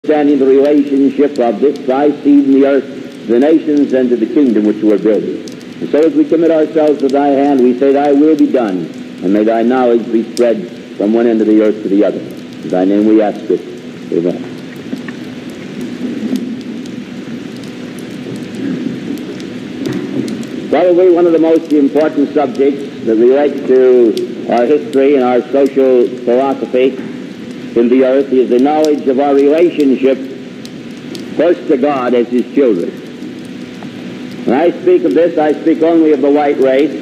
understanding the relationship of this thy seed in the earth to the nations and to the kingdom which you are building. And so as we commit ourselves to thy hand, we say, thy will be done, and may thy knowledge be spread from one end of the earth to the other. In thy name we ask it. Amen. Probably one of the most important subjects that relates to our history and our social philosophy in the earth is the knowledge of our relationship first to God as His children. When I speak of this, I speak only of the white race.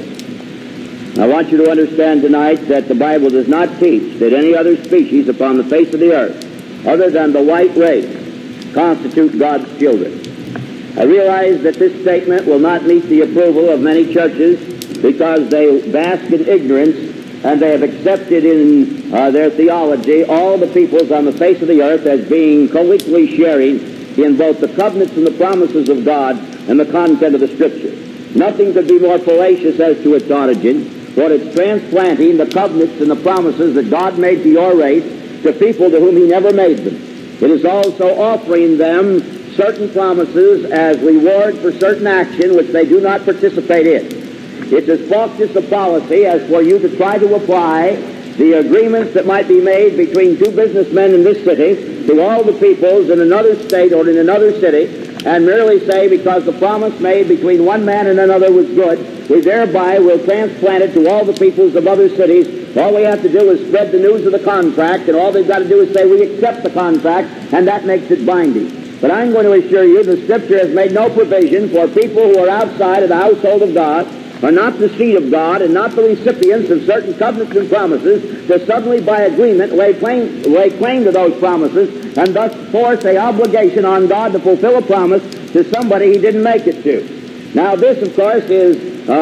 I want you to understand tonight that the Bible does not teach that any other species upon the face of the earth, other than the white race, constitute God's children. I realize that this statement will not meet the approval of many churches because they bask in ignorance and they have accepted in their theology all the peoples on the face of the earth as being co-equally sharing in both the covenants and the promises of God and the content of the Scripture. Nothing could be more fallacious as to its origin, for it's transplanting the covenants and the promises that God made to your race to people to whom He never made them. It is also offering them certain promises as reward for certain action which they do not participate in. It's as faultless a policy as for you to try to apply the agreements that might be made between two businessmen in this city to all the peoples in another state or in another city, and merely say because the promise made between one man and another was good, we thereby will transplant it to all the peoples of other cities. All we have to do is spread the news of the contract, and all they've got to do is say we accept the contract, and that makes it binding. But I'm going to assure you the Scripture has made no provision for people who are outside of the household of God, are not the seed of God, and not the recipients of certain covenants and promises, to suddenly by agreement lay claim to those promises, and thus force an obligation on God to fulfill a promise to somebody He didn't make it to. Now this, of course, is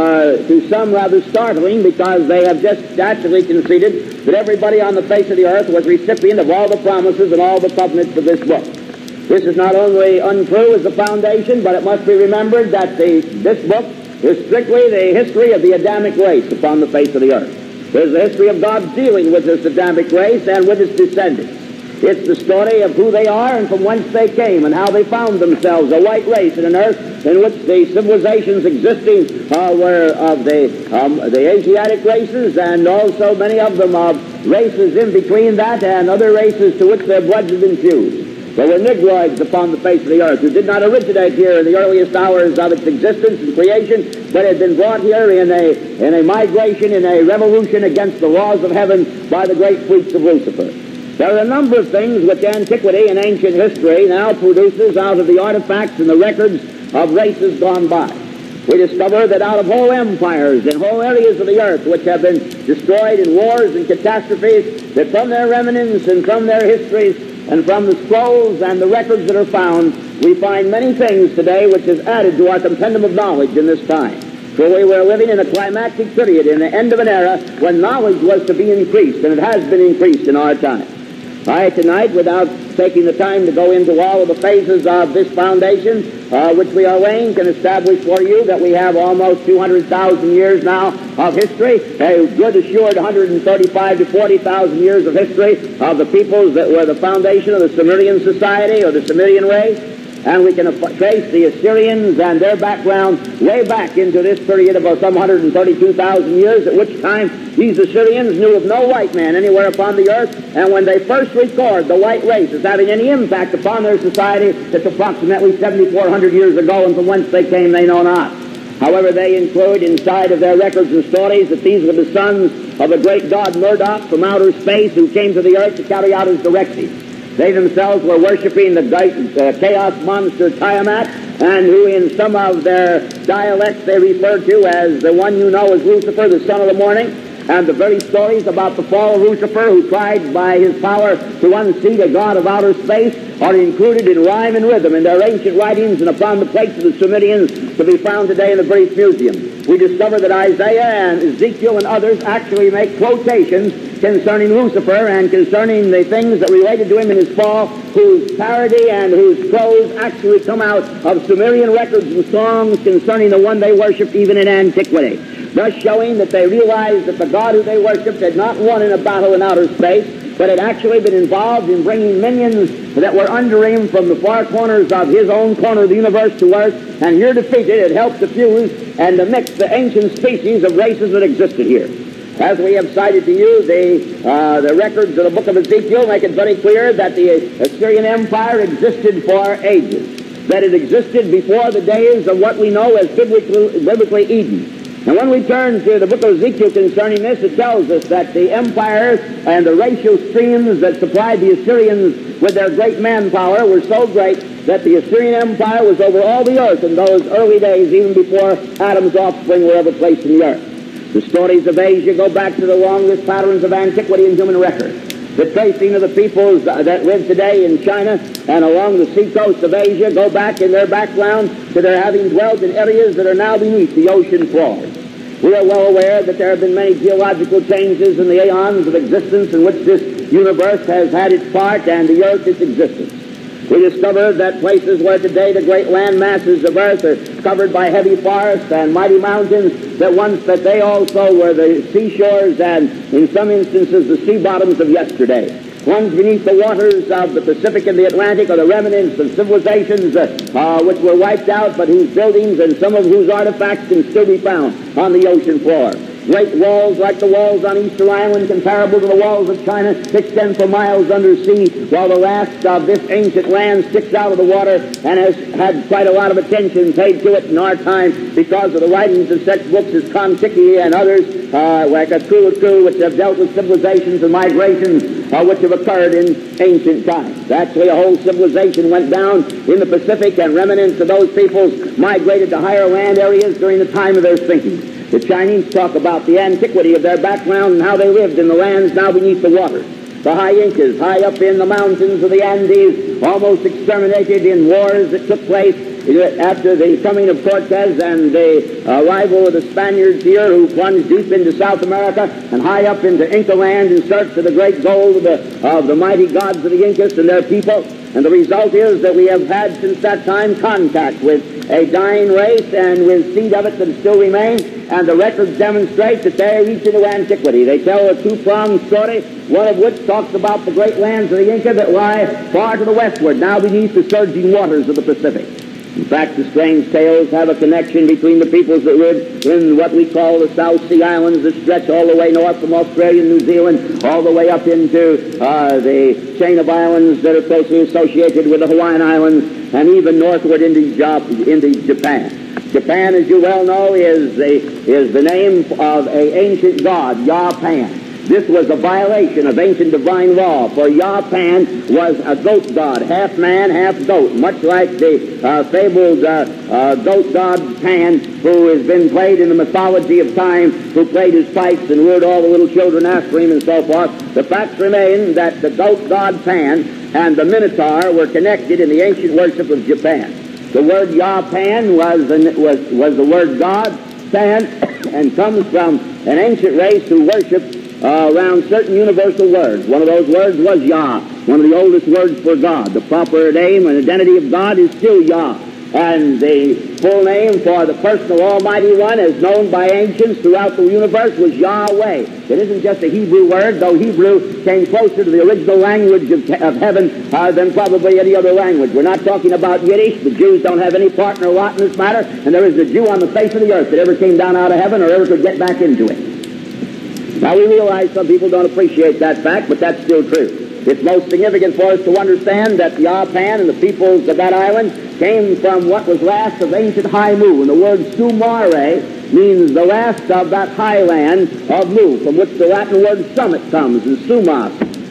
to some rather startling, because they have just naturally conceded that everybody on the face of the earth was recipient of all the promises and all the covenants of this book. This is not only untrue as a foundation, but it must be remembered that this book is strictly the history of the Adamic race upon the face of the earth. There's the history of God dealing with this Adamic race and with its descendants. It's the story of who they are and from whence they came and how they found themselves, a white race in an earth in which the civilizations existing were of the Asiatic races, and also many of them of races in between that and other races to which their blood has been fused. There were Negroids upon the face of the earth who did not originate here in the earliest hours of its existence and creation, but had been brought here in a migration, in a revolution against the laws of heaven by the great freaks of Lucifer. There are a number of things which antiquity and ancient history now produces out of the artifacts and the records of races gone by. We discover that out of whole empires and whole areas of the earth which have been destroyed in wars and catastrophes, that from their remnants and from their histories and from the scrolls and the records that are found, we find many things today which has added to our compendium of knowledge in this time. For we were living in a climactic period, in the end of an era when knowledge was to be increased, and it has been increased in our time. I tonight, without taking the time to go into all of the phases of this foundation, which we are laying, can establish for you that we have almost 200,000 years now of history, a good assured 135 to 40,000 years of history of the peoples that were the foundation of the Sumerian society or the Sumerian race. And we can trace the Assyrians and their background way back into this period of some 132,000 years, at which time these Assyrians knew of no white man anywhere upon the earth, and when they first record the white race as having any impact upon their society, it's approximately 7,400 years ago, and from whence they came they know not. However, they include inside of their records and stories that these were the sons of the great god Marduk from outer space, who came to the earth to carry out his directives. They themselves were worshiping the great chaos monster Tiamat, and who in some of their dialects they refer to as the one you know as Lucifer, the son of the morning. And the very stories about the fall of Lucifer, who tried by his power to unseat a god of outer space, are included in rhyme and rhythm in their ancient writings and upon the plates of the Sumerians to be found today in the British Museum. We discover that Isaiah and Ezekiel and others actually make quotations concerning Lucifer and concerning the things that related to him in his fall, whose parody and whose prose actually come out of Sumerian records and songs concerning the one they worshipped even in antiquity, thus showing that they realized that the God who they worshipped had not won in a battle in outer space, but had actually been involved in bringing minions that were under him from the far corners of his own corner of the universe to Earth, and here defeated, it helped to fuse and to mix the ancient species of races that existed here. As we have cited to you, the records of the book of Ezekiel make it very clear that the Assyrian Empire existed for ages, that it existed before the days of what we know as biblically Eden. And when we turn to the book of Ezekiel concerning this, it tells us that the empires and the racial streams that supplied the Assyrians with their great manpower were so great that the Assyrian Empire was over all the earth in those early days, even before Adam's offspring were ever placed in the earth. The stories of Asia go back to the longest patterns of antiquity in human record. The tracing of the peoples that live today in China and along the seacoast of Asia go back in their background to their having dwelt in areas that are now beneath the ocean floors. We are well aware that there have been many geological changes in the aeons of existence in which this universe has had its part and the earth its existence. We discovered that places where today the great land masses of earth are covered by heavy forests and mighty mountains, that once that they also were the seashores and in some instances the sea bottoms of yesterday. Ones beneath the waters of the Pacific and the Atlantic are the remnants of civilizations which were wiped out, but whose buildings and some of whose artifacts can still be found on the ocean floor. Great walls like the walls on Easter Island, comparable to the walls of China, extend for miles under sea, while the last of this ancient land sticks out of the water and has had quite a lot of attention paid to it in our time because of the writings of such books as Kon-Tiki and others, like Akulu, which have dealt with civilizations and migrations which have occurred in ancient times. Actually, a whole civilization went down in the Pacific, and remnants of those peoples migrated to higher land areas during the time of their sinking. The Chinese talk about the antiquity of their background and how they lived in the lands now beneath the waters. The high Incas, high up in the mountains of the Andes, almost exterminated in wars that took place after the coming of Cortez and the arrival of the Spaniards here, who plunged deep into South America and high up into Inca land in search of the great gold of the mighty gods of the Incas and their people. And the result is that we have had since that time contact with a dying race and with seed of it that still remain, and the records demonstrate that they reach into antiquity. They tell a two-pronged story, one of which talks about the great lands of the Inca that lie far to the westward, now beneath the surging waters of the Pacific. In fact, the strange tales have a connection between the peoples that live in what we call the South Sea Islands that stretch all the way north from Australia and New Zealand, all the way up into the chain of islands that are closely associated with the Hawaiian Islands, and even northward into Japan. Japan, as you well know, is the name of an ancient god, Ya-Pan. This was a violation of ancient divine law, for Ya-Pan was a goat god, half man, half goat, much like the fabled goat god Pan, who has been played in the mythology of time, who played his pipes and lured all the little children after him and so forth. The facts remain that the goat god Pan and the Minotaur were connected in the ancient worship of Japan. The word Ya-Pan was the word God, Pan, and comes from an ancient race who worshipped around certain universal words. One of those words was Yah, one of the oldest words for God. The proper name and identity of God is still Yah. And the full name for the personal Almighty One, as known by ancients throughout the universe, was Yahweh. It isn't just a Hebrew word, though Hebrew came closer to the original language of heaven than probably any other language. We're not talking about Yiddish. The Jews don't have any part nor lot in this matter, and there isn't a Jew on the face of the earth that ever came down out of heaven or ever could get back into it. Now, we realize some people don't appreciate that fact, but that's still true. It's most significant for us to understand that Ya-Pan and the peoples of that island came from what was last of ancient High Mu, and the word Sumare means the last of that highland of Mu, from which the Latin word summit comes, and sumas,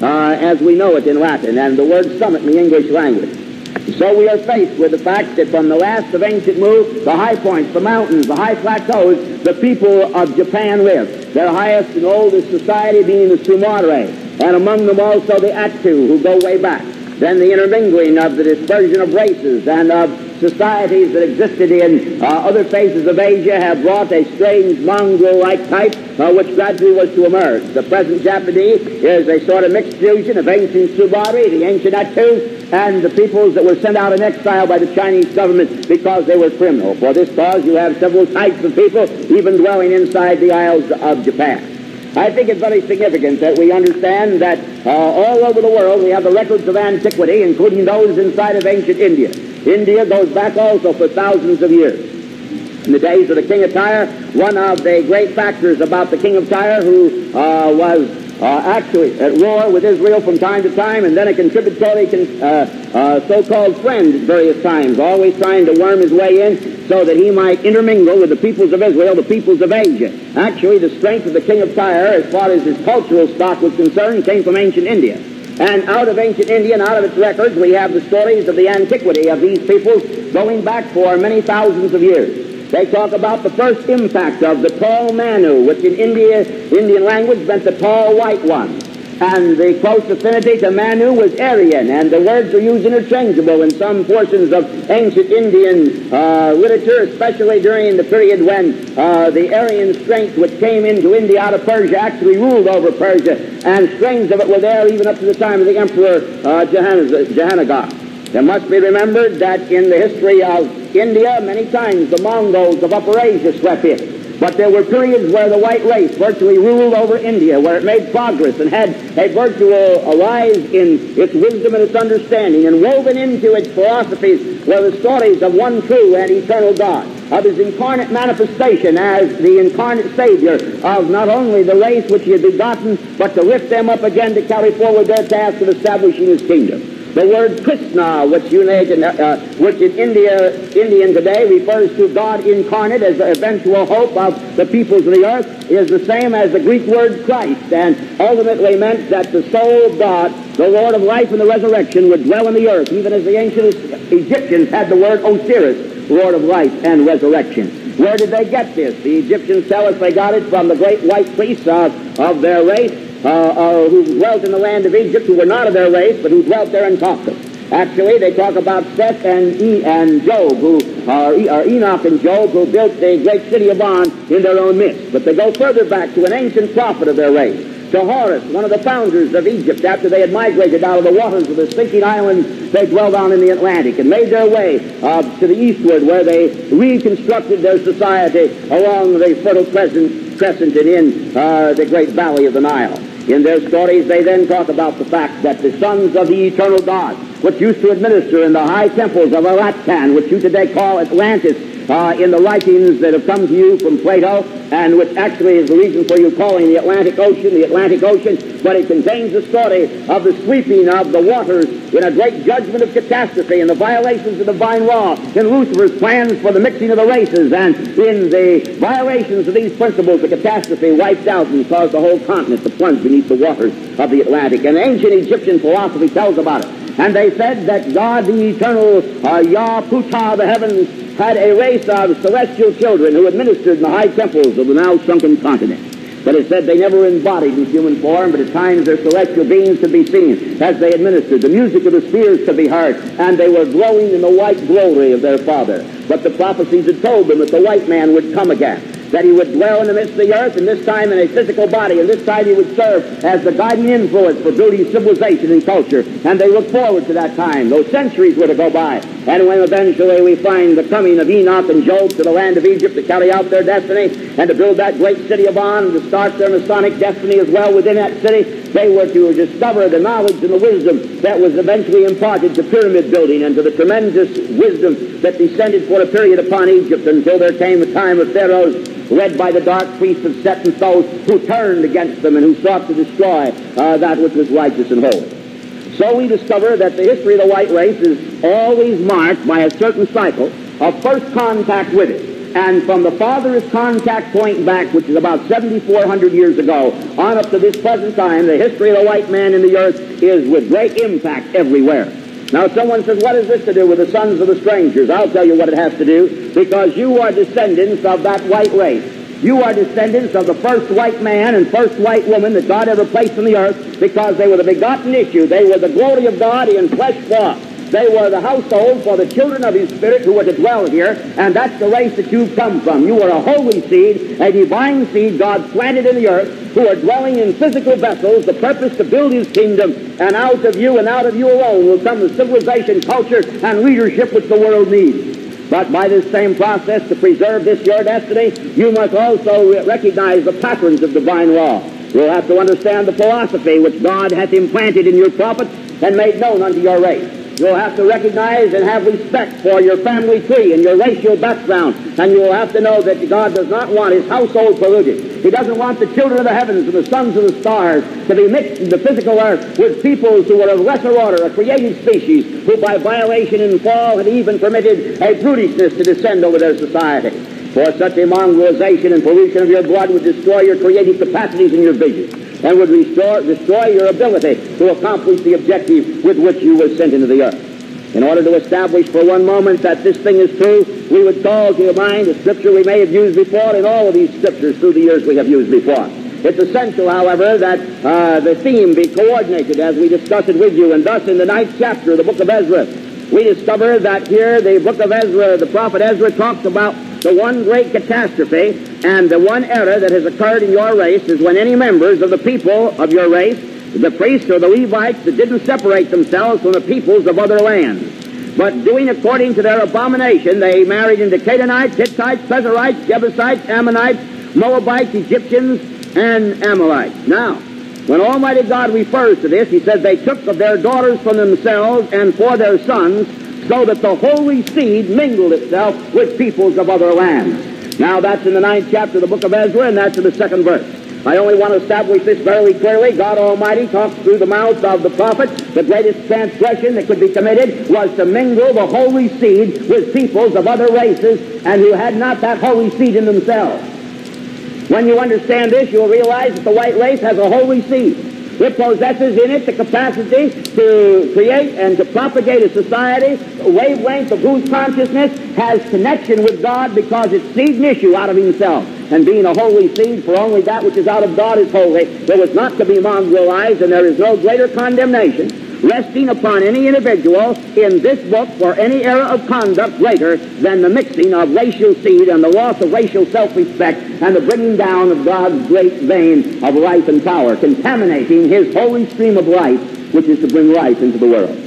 as we know it in Latin, and the word summit in the English language. So we are faced with the fact that from the last of ancient Mu, the high points, the mountains, the high plateaus, the people of Japan live. Their highest and oldest society being the Sumare, and among them also the Attu, who go way back. Then the intermingling of the dispersion of races and of societies that existed in other phases of Asia have brought a strange mongrel-like type which gradually was to emerge. The present Japanese is a sort of mixed fusion of ancient Subari, the ancient Attu, and the peoples that were sent out in exile by the Chinese government because they were criminal. For this cause you have several types of people even dwelling inside the Isles of Japan. I think it's very significant that we understand that all over the world we have the records of antiquity, including those inside of ancient India. India goes back also for thousands of years. In the days of the king of Tyre, one of the great factors about the king of Tyre, who was actually at war with Israel from time to time, and then a contributory so-called friend at various times, always trying to worm his way in so that he might intermingle with the peoples of Israel, the peoples of Asia. Actually, the strength of the king of Tyre, as far as his cultural stock was concerned, came from ancient India. And out of ancient India and out of its records, we have the stories of the antiquity of these peoples going back for many thousands of years. They talk about the first impact of the tall Manu, which in Indian language meant the tall white one. And the close affinity to Manu was Aryan, and the words are used interchangeable in some portions of ancient Indian literature, especially during the period when the Aryan strength which came into India out of Persia actually ruled over Persia, and strains of it were there even up to the time of the Emperor Jahanagar. It must be remembered that in the history of India, many times the Mongols of Upper Asia swept in. But there were periods where the white race virtually ruled over India, where it made progress and had a virtual rise in its wisdom and its understanding, and woven into its philosophies were the stories of one true and eternal God, of his incarnate manifestation as the incarnate Savior of not only the race which he had begotten, but to lift them up again to carry forward their task of establishing his kingdom. The word Krishna, which in Indian today refers to God incarnate as the eventual hope of the peoples of the earth, is the same as the Greek word Christ, and ultimately meant that the soul of God, the Lord of life and the resurrection, would dwell in the earth, even as the ancient Egyptians had the word Osiris, Lord of life and resurrection. Where did they get this? The Egyptians tell us they got it from the great white priests of their race, who dwelt in the land of Egypt, who were not of their race, but who dwelt there and taught them. Actually, they talk about Seth and Job, or Enoch and Job, who built the great city of On in their own midst. But they go further back to an ancient prophet of their race, to Horus, one of the founders of Egypt, after they had migrated out of the waters of the sinking islands they dwelled on in the Atlantic, and made their way to the eastward, where they reconstructed their society along the Fertile Crescent and in the great valley of the Nile. In their stories, they then talk about the fact that the sons of the eternal God, which used to administer in the high temples of Aratkan, which you today call Atlantis, in the writings that have come to you from Plato, and which actually is the reason for you calling the Atlantic Ocean, but it contains the story of the sweeping of the waters in a great judgment of catastrophe and the violations of divine law, in Lucifer's plans for the mixing of the races, and in the violations of these principles, the catastrophe wiped out and caused the whole continent to plunge beneath the waters of the Atlantic. And ancient Egyptian philosophy tells about it. And they said that God, the eternal Yah-Putah of the heavens, had a race of celestial children who administered in the high temples of the now sunken continent. But it said they never embodied in human form, but at times their celestial beings could be seen as they administered. The music of the spheres could be heard, and they were glowing in the white glory of their Father. But the prophecies had told them that the white man would come again, that he would dwell in the midst of the earth, and this time in a physical body, and this time he would serve as the guiding influence for building civilization and culture. And they looked forward to that time. Those centuries were to go by. And when eventually we find the coming of Enoch and Job to the land of Egypt to carry out their destiny and to build that great city of On, to start their Masonic destiny as well within that city, they were to discover the knowledge and the wisdom that was eventually imparted to pyramid building and to the tremendous wisdom that descended for a period upon Egypt until there came the time of Pharaoh's, led by the dark priests of Set and those who turned against them and who sought to destroy that which was righteous and holy. So we discover that the history of the white race is always marked by a certain cycle of first contact with it. And from the farthest contact point back, which is about 7,400 years ago, on up to this present time, the history of the white man in the earth is with great impact everywhere. Now someone says, what has this to do with the sons of the strangers? I'll tell you what it has to do, because you are descendants of that white race. You are descendants of the first white man and first white woman that God ever placed on the earth, because they were the begotten issue. They were the glory of God in flesh form. They were the household for the children of His Spirit who were to dwell here, and that's the race that you've come from. You are a holy seed, a divine seed God planted in the earth, who are dwelling in physical vessels, the purpose to build His kingdom, and out of you and out of you alone will come the civilization, culture, and leadership which the world needs. But by this same process, to preserve this your destiny, you must also recognize the patterns of divine law. You'll have to understand the philosophy which God hath implanted in your prophets and made known unto your race. You'll have to recognize and have respect for your family tree and your racial background. And you will have to know that God does not want His household polluted. He doesn't want the children of the heavens and the sons of the stars to be mixed in the physical earth with peoples who are of lesser order, a created species, who by violation and fall had even permitted a brutishness to descend over their society. For such a mongrelization and pollution of your blood would destroy your creative capacities and your vision, and would destroy your ability to accomplish the objective with which you were sent into the earth. In order to establish for one moment that this thing is true, we would call to your mind a scripture we may have used before, and all of these scriptures through the years we have used before. It's essential, however, that the theme be coordinated as we discuss it with you, and thus in the 9th chapter of the book of Ezra, we discover that here the book of Ezra, the prophet Ezra, talks about the one great catastrophe and the one error that has occurred in your race is when any members of the people of your race, the priests or the Levites, that didn't separate themselves from the peoples of other lands, but doing according to their abomination, they married into Canaanites, Hittites, Perizzites, Jebusites, Ammonites, Moabites, Egyptians, and Amalekites. Now, when Almighty God refers to this, He says they took of their daughters from themselves and for their sons, so that the holy seed mingled itself with peoples of other lands. Now that's in the 9th chapter of the book of Ezra, and that's in the 2nd verse. I only want to establish this very clearly. God Almighty talks through the mouth of the prophet. The greatest transgression that could be committed was to mingle the holy seed with peoples of other races, and who had not that holy seed in themselves. When you understand this, you'll realize that the white race has a holy seed. It possesses in it the capacity to create and to propagate a society, a wavelength of whose consciousness has connection with God because its seed and issue out of Himself. And being a holy seed, for only that which is out of God is holy, there was not to be mongrelized, and there is no greater condemnation resting upon any individual in this book for any error of conduct greater than the mixing of racial seed and the loss of racial self-respect and the bringing down of God's great vein of life and power, contaminating His holy stream of life, which is to bring life into the world.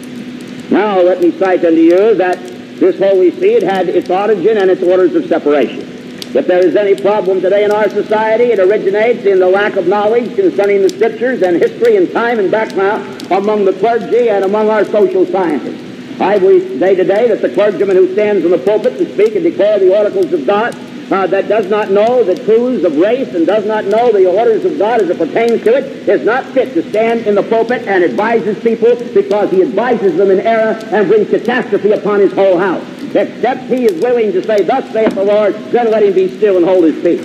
Now let me cite unto you that this holy seed had its origin and its orders of separation. If there is any problem today in our society, it originates in the lack of knowledge concerning the Scriptures and history and time and background among the clergy and among our social scientists. I would say today that the clergyman who stands in the pulpit to speak and declare the oracles of God, that does not know the truths of race and does not know the orders of God as it pertains to it, is not fit to stand in the pulpit and advises people, because he advises them in error and brings catastrophe upon his whole house. Except he is willing to say, "Thus saith the Lord," then let him be still and hold his peace.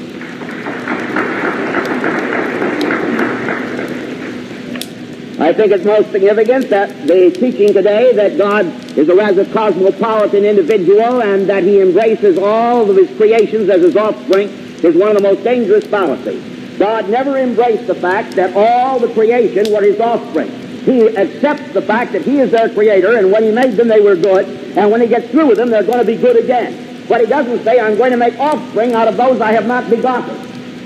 I think it's most significant that the teaching today that God is a rather cosmopolitan individual and that He embraces all of His creations as His offspring is one of the most dangerous fallacies. God never embraced the fact that all the creation were His offspring. He accepts the fact that He is their Creator, and when He made them they were good, and when He gets through with them they're going to be good again. But He doesn't say, "I'm going to make offspring out of those I have not begotten."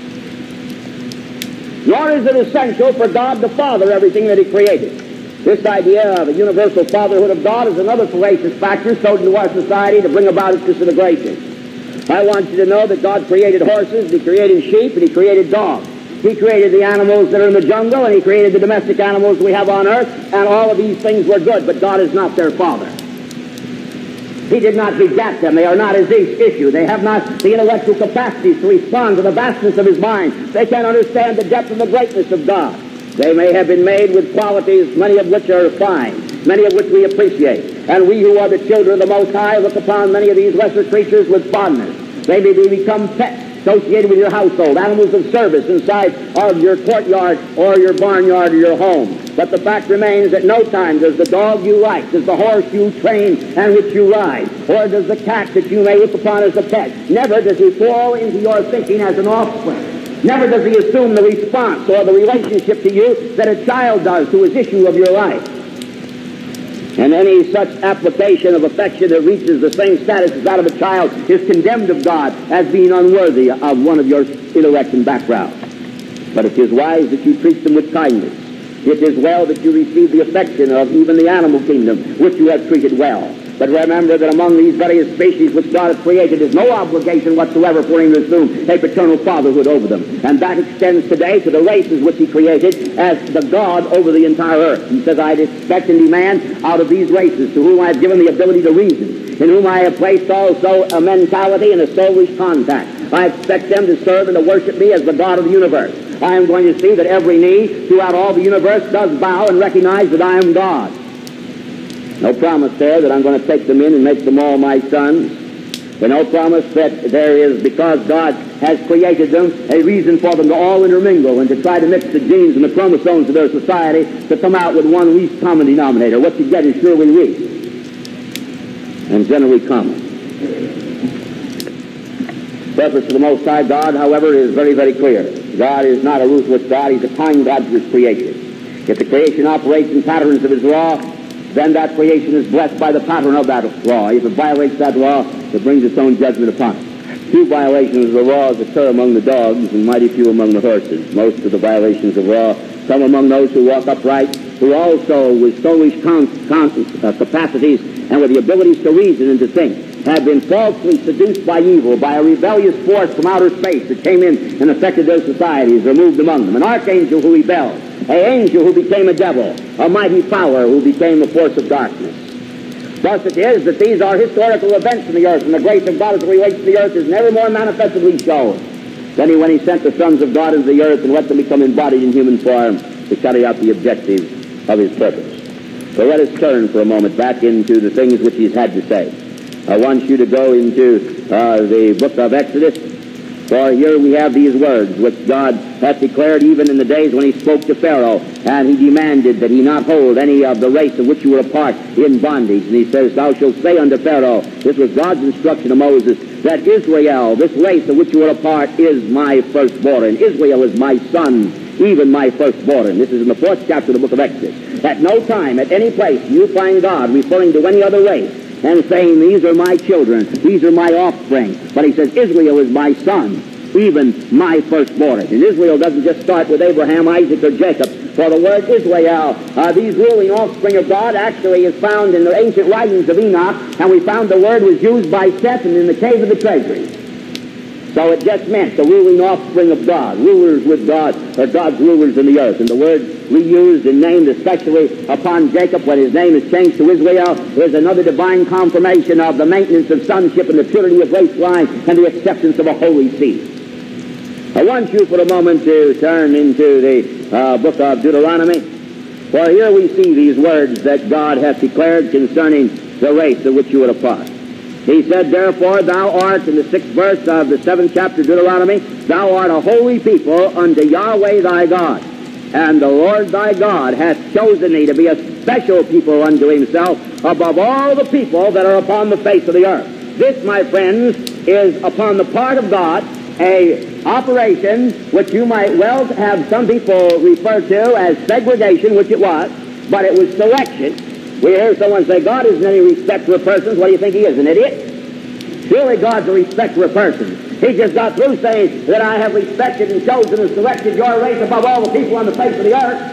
Nor is it essential for God to father everything that He created. This idea of a universal fatherhood of God is another fallacious factor sowed into our society to bring about its disintegration. I want you to know that God created horses, He created sheep, and He created dogs. He created the animals that are in the jungle, and He created the domestic animals we have on earth, and all of these things were good, but God is not their father. He did not beget them. They are not His issue. They have not the intellectual capacities to respond to the vastness of His mind. They can't understand the depth and the greatness of God. They may have been made with qualities, many of which are fine, many of which we appreciate. And we who are the children of the Most High look upon many of these lesser creatures with fondness. They may become pets associated with your household, animals of service inside of your courtyard or your barnyard or your home. But the fact remains that no time does the dog you like, does the horse you train and which you ride, or does the cat that you may look upon as a pet, never does he fall into your thinking as an offspring. Never does he assume the response or the relationship to you that a child does to his issue of your life. And any such application of affection that reaches the same status as that of a child is condemned of God as being unworthy of one of your intellect and background. But it is wise that you treat them with kindness. It is well that you receive the affection of even the animal kingdom, which you have treated well. But remember that among these various species which God has created, there's no obligation whatsoever for him to assume a paternal fatherhood over them. And that extends today to the races which he created as the God over the entire earth. He says, I expect and demand out of these races to whom I have given the ability to reason, in whom I have placed also a mentality and a soulish contact. I expect them to serve and to worship me as the God of the universe. I am going to see that every knee throughout all the universe does bow and recognize that I am God. No promise there that I'm going to take them in and make them all my sons. But no promise that there is, because God has created them, a reason for them to all intermingle and to try to mix the genes and the chromosomes of their society to come out with one least common denominator. What you get is surely least and generally common. The purpose of the Most High God, however, is very, very clear. God is not a ruthless God. He's a kind God to his creation. If the creation operates in patterns of his law, then that creation is blessed by the pattern of that law. If it violates that law, it brings its own judgment upon it. Two violations of the laws occur among the dogs and mighty few among the horses. Most of the violations of law come among those who walk upright, who also, with soulish capacities and with the abilities to reason and to think, have been falsely seduced by evil, by a rebellious force from outer space that came in and affected their societies, removed among them. An archangel who rebelled, an angel who became a devil, a mighty power who became a force of darkness. Thus it is that these are historical events in the earth, and the grace of God as it relates to the earth is never more manifestly shown than when he sent the sons of God into the earth and let them become embodied in human form to carry out the objectives of his purpose. So let us turn for a moment back into the things which he's had to say. I want you to go into the book of Exodus, for here we have these words which God hath declared even in the days when he spoke to Pharaoh, and he demanded that he not hold any of the race of which you were a part in bondage. And he says, thou shalt say unto Pharaoh, this was God's instruction to Moses, that Israel, this race of which you were a part, is my firstborn. Israel is my son, even my firstborn. This is in the 4th chapter of the book of Exodus. At no time, at any place, you find God referring to any other race and saying, these are my children, these are my offspring. But he says, Israel is my son, even my firstborn. And Israel doesn't just start with Abraham, Isaac, or Jacob. For the word Israel, these ruling offspring of God, actually is found in the ancient writings of Enoch, and we found the word was used by Seth and in the cave of the treasury. So it just meant the ruling offspring of God, rulers with God, or God's rulers in the earth. And the word reused and named especially upon Jacob when his name is changed to Israel is another divine confirmation of the maintenance of sonship and the purity of race line and the acceptance of a holy seed. I want you for a moment to turn into the book of Deuteronomy, for here we see these words that God hath declared concerning the race of which you are a part. He said, therefore thou art, in the 6th verse of the 7th chapter of Deuteronomy, thou art a holy people unto Yahweh thy God, and the Lord thy God hath chosen thee to be a special people unto himself above all the people that are upon the face of the earth. This, my friends, is upon the part of God a operation which you might well have some people refer to as segregation, which it was, but it was selection. We hear someone say, God isn't any respecter of persons. What do you think he is, an idiot? Surely God's a respecter of persons. He just got through saying that I have respected and chosen and selected your race above all the people on the face of the earth.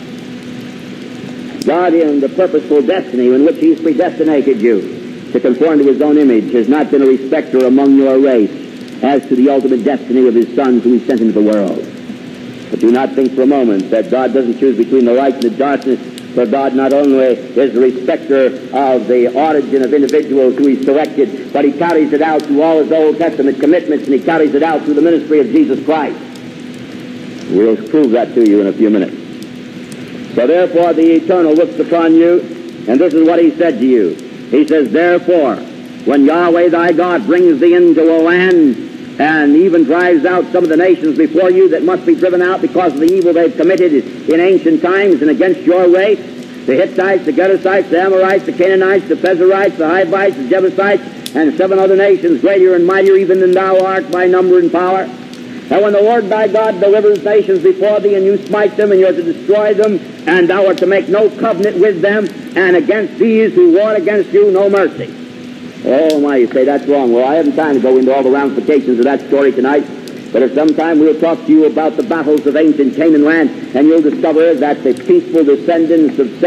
God, in the purposeful destiny in which he's predestinated you to conform to his own image, has not been a respecter among your race as to the ultimate destiny of his sons who he sent into the world. But do not think for a moment that God doesn't choose between the light and the darkness. For God not only is the respecter of the origin of individuals who he selected, but he carries it out through all his Old Testament commitments, and he carries it out through the ministry of Jesus Christ. We'll prove that to you in a few minutes. So therefore the Eternal looks upon you, and this is what he said to you. He says, therefore, when Yahweh thy God brings thee into a land, and even drives out some of the nations before you that must be driven out because of the evil they've committed in ancient times and against your race, the Hittites, the Gerasites, the Amorites, the Canaanites, the Pezerites, the Hivites, the Jebusites, and 7 other nations greater and mightier even than thou art by number and power. And when the Lord thy God delivers nations before thee, and you smite them, and you are to destroy them, and thou art to make no covenant with them, and against these who war against you, no mercy. Oh my, you say that's wrong. Well, I haven't time to go into all the ramifications of that story tonight, but at some time we'll talk to you about the battles of ancient Canaan land, and you'll discover that the peaceful descendants of Seth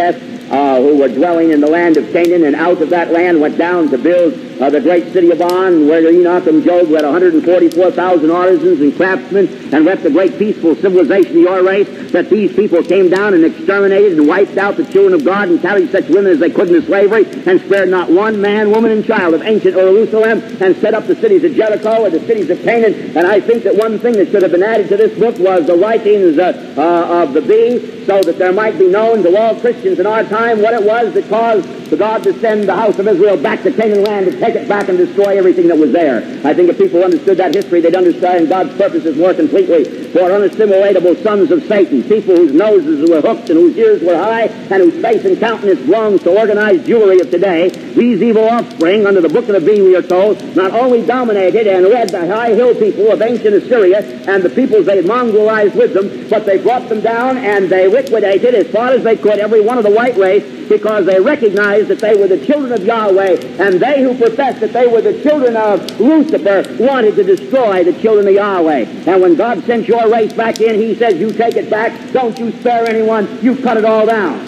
who were dwelling in the land of Canaan, and out of that land went down to build the great city of On, where Enoch and Job had 144,000 artisans and craftsmen, and left a great peaceful civilization of your race, that these people came down and exterminated and wiped out the children of God and carried such women as they could into slavery, and spared not one man, woman, and child of ancient Jerusalem, and set up the cities of Jericho and the cities of Canaan. And I think that one thing that should have been added to this book was the writings of the bee, so that there might be known to all Christians in our time what it was that caused the God to send the house of Israel back to Canaan land and take it back and destroy everything that was there. I think if people understood that history, they'd understand God's purposes more completely for unassimilatable sons of Satan, people whose noses were hooked and whose ears were high and whose face and countenance belongs to organized jewelry of today. These evil offspring, under the book of the bee, we are told, not only dominated and led the high hill people of ancient Assyria and the peoples they mongrelized with them, but they brought them down and they liquidated as far as they could every one of the white race, because they recognized that they were the children of Yahweh, and they who professed that they were the children of Lucifer wanted to destroy the children of Yahweh. And when God sent your race back in, he says, you take it back, don't you spare anyone, you cut it all down.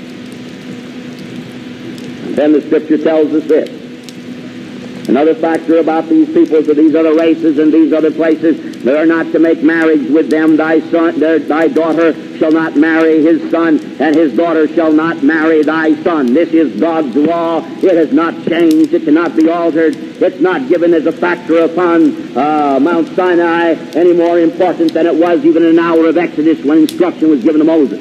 And then the Scripture tells us this. Another factor about these peoples of these other races and these other places, they are not to make marriage with them. Thy daughter shall not marry his son, and his daughter shall not marry thy son. This is God's law. It has not changed. It cannot be altered. It's not given as a factor upon Mount Sinai any more important than it was even in an hour of Exodus when instruction was given to Moses.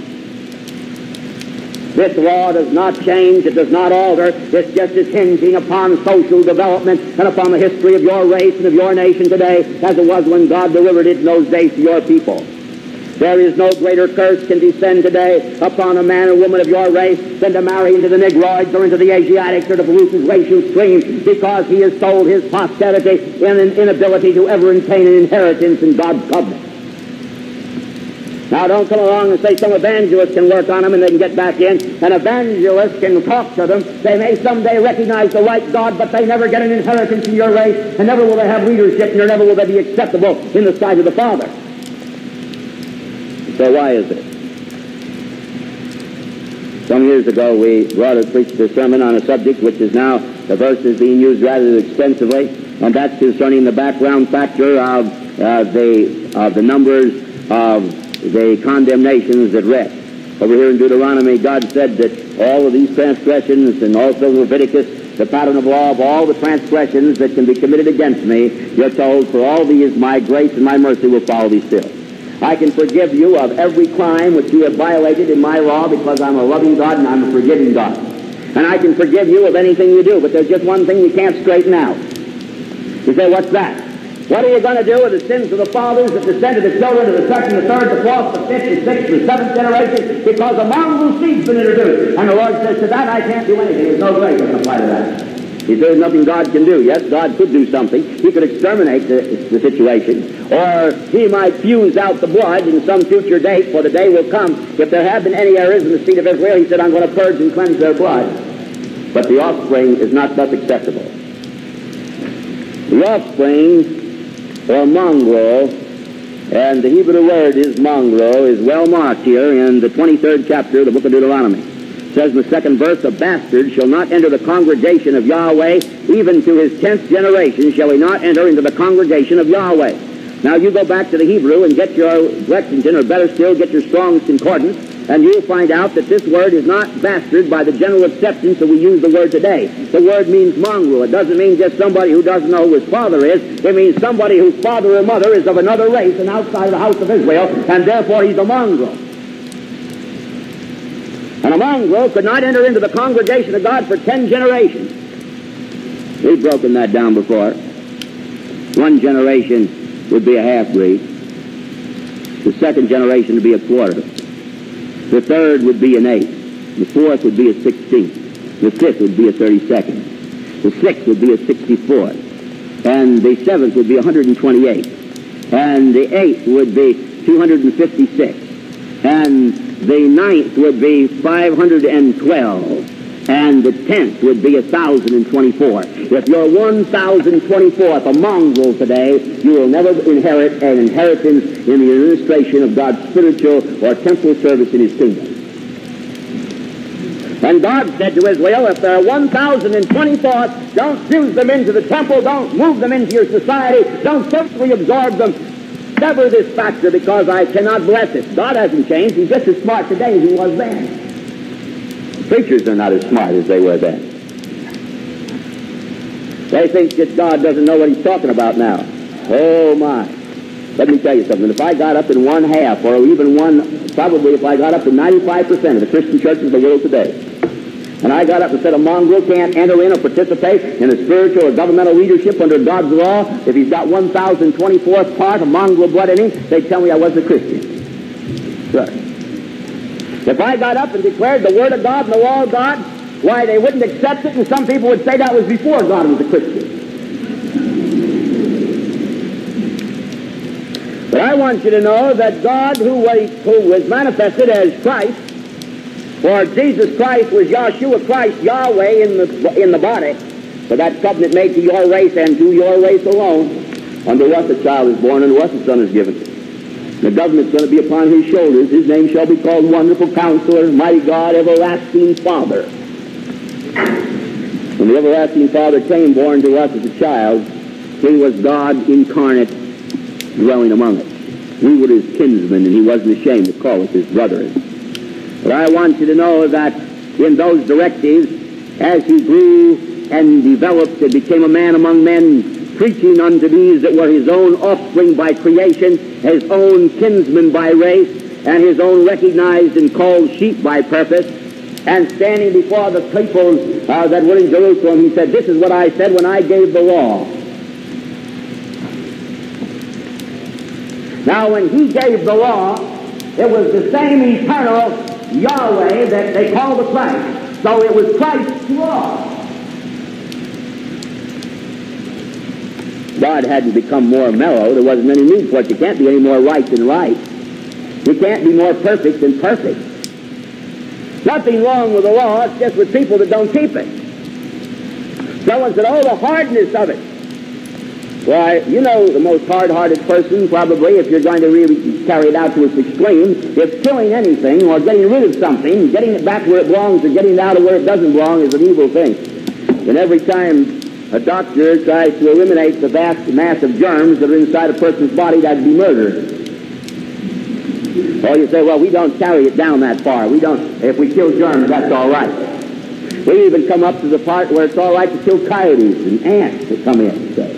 This law does not change, it does not alter, it's just as hinging upon social development and upon the history of your race and of your nation today as it was when God delivered it in those days to your people. There is no greater curse can descend today upon a man or woman of your race than to marry into the Negroids or into the Asiatics or to pollute his racial stream, because he has sold his posterity in an inability to ever obtain an inheritance in God's covenant. Now, don't come along and say some evangelist can work on them and they can get back in. An evangelist can talk to them. They may someday recognize the right God, but they never get an inheritance in your race, and never will they have leadership, and never will they be acceptable in the sight of the Father. So why is it? Some years ago, we preached a sermon on a subject which is now, the verse is being used rather extensively, and that's concerning the background factor of the numbers of the condemnations at rest. Over here in Deuteronomy, God said that all of these transgressions, and also Leviticus, the pattern of law of all the transgressions that can be committed against me, you're told, for all these my grace and my mercy will follow thee still. I can forgive you of every crime which you have violated in my law, because I'm a loving God and I'm a forgiving God. And I can forgive you of anything you do, but there's just one thing you can't straighten out. You say, what's that? What are you going to do with the sins of the fathers that descend to the children, to the second, the third, the fourth, the fifth, the sixth, the seventh generation? Because a mongrel seed's been introduced. And the Lord says, to that I can't do anything. There's no grace to apply to that. He says there's nothing God can do. Yes, God could do something. He could exterminate the situation. Or he might fuse out the blood in some future date, for the day will come. If there have been any errors in the seed of Israel, he said, I'm going to purge and cleanse their blood. But the offspring is not thus acceptable. The offspring, or mongrel, and the Hebrew word is mongrel, is well marked here in the 23rd chapter of the book of Deuteronomy. It says in the second verse, a bastard shall not enter the congregation of Yahweh, even to his 10th generation shall he not enter into the congregation of Yahweh. Now you go back to the Hebrew and get your Lexington, or better still, get your Strong's Concordance, and you'll find out that this word is not bastard by the general acceptance that we use the word today. The word means mongrel. It doesn't mean just somebody who doesn't know who his father is. It means somebody whose father or mother is of another race and outside of the house of Israel, and therefore he's a mongrel. And a mongrel could not enter into the congregation of God for 10 generations. We've broken that down before. One generation would be a half-breed. The second generation would be a quarter. The third would be an eighth. The fourth would be a 16th. The fifth would be a 32nd. The sixth would be a 64th. And the seventh would be 128th. And the eighth would be 256. And the ninth would be 512. And the 10th would be 1,024. If you're 1,024th, a mongrel today, you will never inherit an inheritance in the administration of God's spiritual or temporal service in his kingdom. And God said to Israel, if there are 1,024, don't fuse them into the temple, don't move them into your society, don't socially absorb them. Sever this factor because I cannot bless it. God hasn't changed. He's just as smart today as he was then. Preachers are not as smart as they were then. They think that God doesn't know what he's talking about now. Oh, my. Let me tell you something. If I got up in one half, or even probably if I got up to 95% of the Christian churches of the world today, and I got up and said a mongrel can't enter in or participate in a spiritual or governmental leadership under God's law if he's got 1,024th part of mongrel blood in him, they'd tell me I wasn't a Christian. Right. If I got up and declared the Word of God and the law of God, why, they wouldn't accept it, and some people would say that was before God was a Christian. But I want you to know that God, who was manifested as Christ, for Jesus Christ was Yahshua Christ, Yahweh in the body, for that covenant made to your race and to your race alone, unto us a child is born, and to us a son is given. The government's going to be upon his shoulders. His name shall be called Wonderful Counselor, Mighty God, Everlasting Father. When the Everlasting Father came born to us as a child, he was God incarnate dwelling among us. We were his kinsmen, and he wasn't ashamed to call us his brethren. But I want you to know that in those directives, as he grew and developed and became a man among men, preaching unto these that were his own offspring by creation, his own kinsmen by race, and his own recognized and called sheep by purpose, and standing before the people that were in Jerusalem, he said, this is what I said when I gave the law. Now, when he gave the law, it was the same eternal Yahweh that they called the Christ. So it was Christ's law. God hadn't become more mellow. There wasn't any need for it. You can't be any more right than right. You can't be more perfect than perfect. Nothing wrong with the law. It's just with people that don't keep it. Someone said, oh, the hardness of it. Why, you know the most hard-hearted person, probably, if you're going to really carry it out to its extreme, if killing anything or getting rid of something, getting it back where it belongs or getting it out of where it doesn't belong is an evil thing. And every time a doctor tries to eliminate the vast mass of germs that are inside a person's body, that'd be murder. Or you say, well, we don't carry it down that far. We don't, if we kill germs, that's all right. We even come up to the part where it's all right to kill coyotes and ants that come in, so.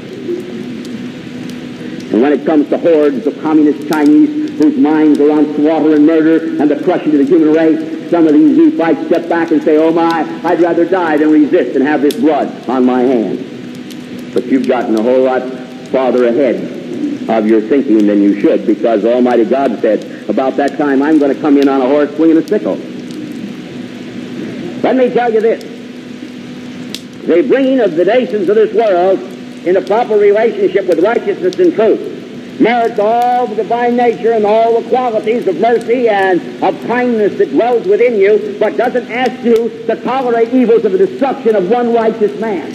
And when it comes to hordes of communist Chinese whose minds are on slaughter and murder and the crushing of the human race, some of these Nephites step back and say, oh my, I'd rather die than resist and have this blood on my hands. But you've gotten a whole lot farther ahead of your thinking than you should, because Almighty God said, about that time I'm going to come in on a horse swinging a sickle. Let me tell you this. The bringing of the nations of this world in a proper relationship with righteousness and truth merits all the divine nature and all the qualities of mercy and of kindness that dwells within you, but doesn't ask you to tolerate evil to the destruction of one righteous man.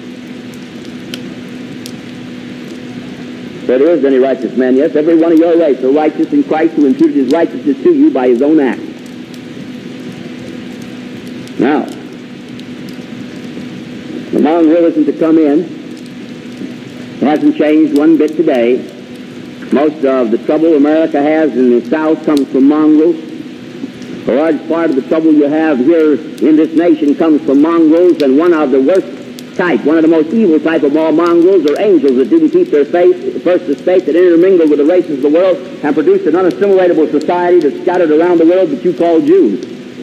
If there is any righteous man, yes, every one of your race are righteous in Christ, who imputed his righteousness to you by his own act. Now, the mongrel isn't to come in. It hasn't changed one bit today. Most of the trouble America has in the South comes from mongrels. A large part of the trouble you have here in this nation comes from mongrels, and one of the worst type, one of the most evil type of all mongrels are angels that didn't keep their faith, first estate, that intermingled with the races of the world and produced an unassimilatable society that's scattered around the world that you call Jews.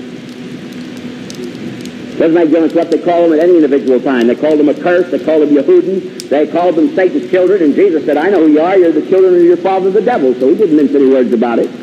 Doesn't make difference what they call them at any individual time. They called them a curse, they called them Yehudin, they called them Satan's children, and Jesus said, I know who you are, you're the children of your father the devil. So he didn't mince any words about it.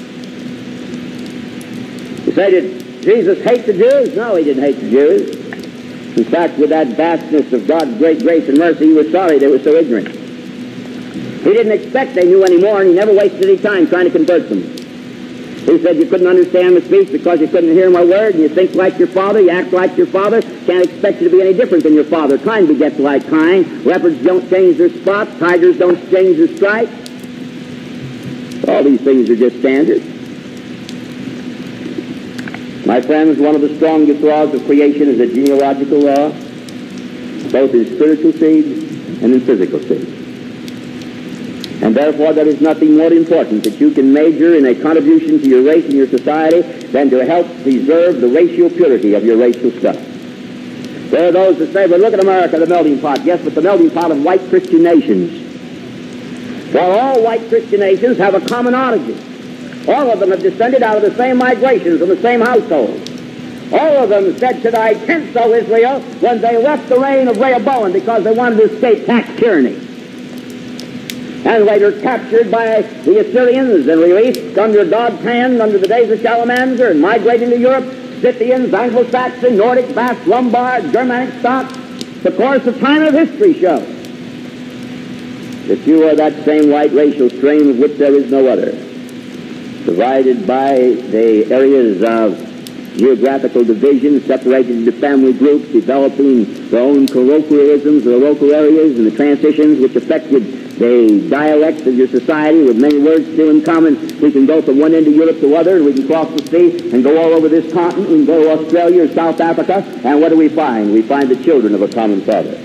You say, did Jesus hate the Jews? No, he didn't hate the Jews. In fact, with that vastness of God's great grace and mercy, he was sorry they were so ignorant. He didn't expect they knew any more, and he never wasted any time trying to convert them. He said you couldn't understand the speech because you couldn't hear my word, and you think like your father, you act like your father, can't expect you to be any different than your father. Kind begets like kind. Leopards don't change their spots, tigers don't change their stripes. All these things are just standard. My friends, one of the strongest laws of creation is a genealogical law, both in spiritual seed and in physical seed. And therefore there is nothing more important that you can major in a contribution to your race and your society than to help preserve the racial purity of your racial stuff. There are those that say, well, look at America, the melting pot. Yes, but the melting pot of white Christian nations. Well, all white Christian nations have a common origin. All of them have descended out of the same migrations from the same household. All of them said to thy tents, O Israel, when they left the reign of Rehoboam because they wanted to escape tax tyranny. And later captured by the Assyrians and released under God's hand under the days of Shalmaneser and migrating to Europe, Scythians, Anglo-Saxon, Nordic, Basque, Lombard, Germanic stock. The course of time of history shows that you are that same white racial stream of which there is no other, divided by the areas of geographical division, separated into family groups, developing their own colloquialisms of the local areas and the transitions which affected the dialects of your society with many words still in common. We can go from one end of Europe to other, and we can cross the sea and go all over this continent. We can go to Australia or South Africa, and what do we find? We find the children of a common father.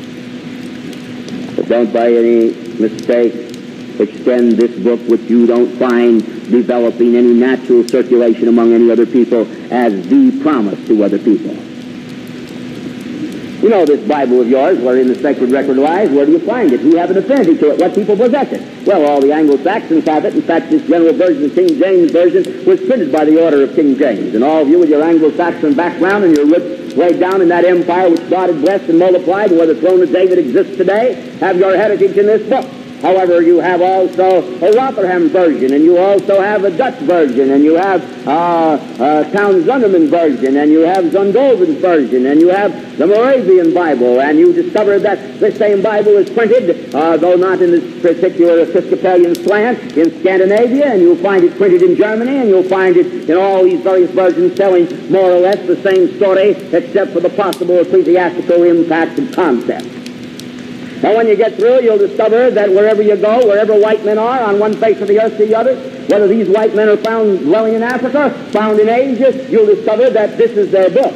But don't by any mistake extend this book, which you don't find developing any natural circulation among any other people, as the promise to other people. You know this Bible of yours, wherein the sacred record lies, where do you find it? Who have an affinity to it? What people possess it? Well, all the Anglo-Saxons have it. In fact, this general version, the King James Version, was printed by the order of King James. And all of you with your Anglo-Saxon background and your roots way down in that empire which God had blessed and multiplied, and where the throne of David exists today, have your heritage in this book. However, you have also a Rotherham version, and you also have a Dutch version, and you have Towns Zunderman version, and you have Zondervan's version, and you have the Moravian Bible, and you discover that the same Bible is printed, though not in this particular Episcopalian slant, in Scandinavia, and you'll find it printed in Germany, and you'll find it in all these various versions telling more or less the same story, except for the possible ecclesiastical impact of concept. Now, when you get through, you'll discover that wherever you go, wherever white men are, on one face of the earth to the other, whether these white men are found dwelling in Africa, found in Asia, you'll discover that this is their book.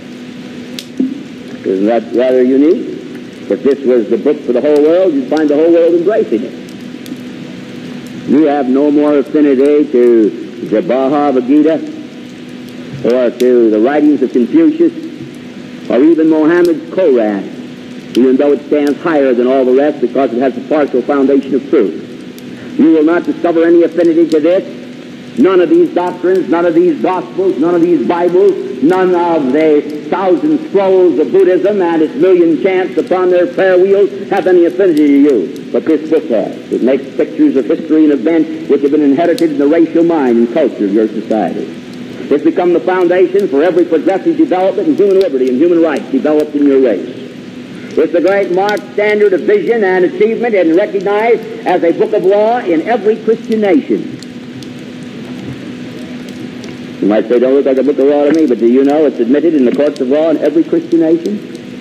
Isn't that rather unique? If this was the book for the whole world, you'd find the whole world embracing it. You have no more affinity to the Bhagavad Gita, or to the writings of Confucius, or even Mohammed's Koran, even though it stands higher than all the rest because it has a partial foundation of truth. You will not discover any affinity to this. None of these doctrines, none of these gospels, none of these Bibles, none of the 1,000 scrolls of Buddhism and its million chants upon their prayer wheels have any affinity to you. But this book has. It makes pictures of history and events which have been inherited in the racial mind and culture of your society. It's become the foundation for every progressive development in human liberty and human rights developed in your race. It's the great marked standard of vision and achievement and recognized as a book of law in every Christian nation. You might say, don't look like a book of law to me, but do you know it's admitted in the courts of law in every Christian nation?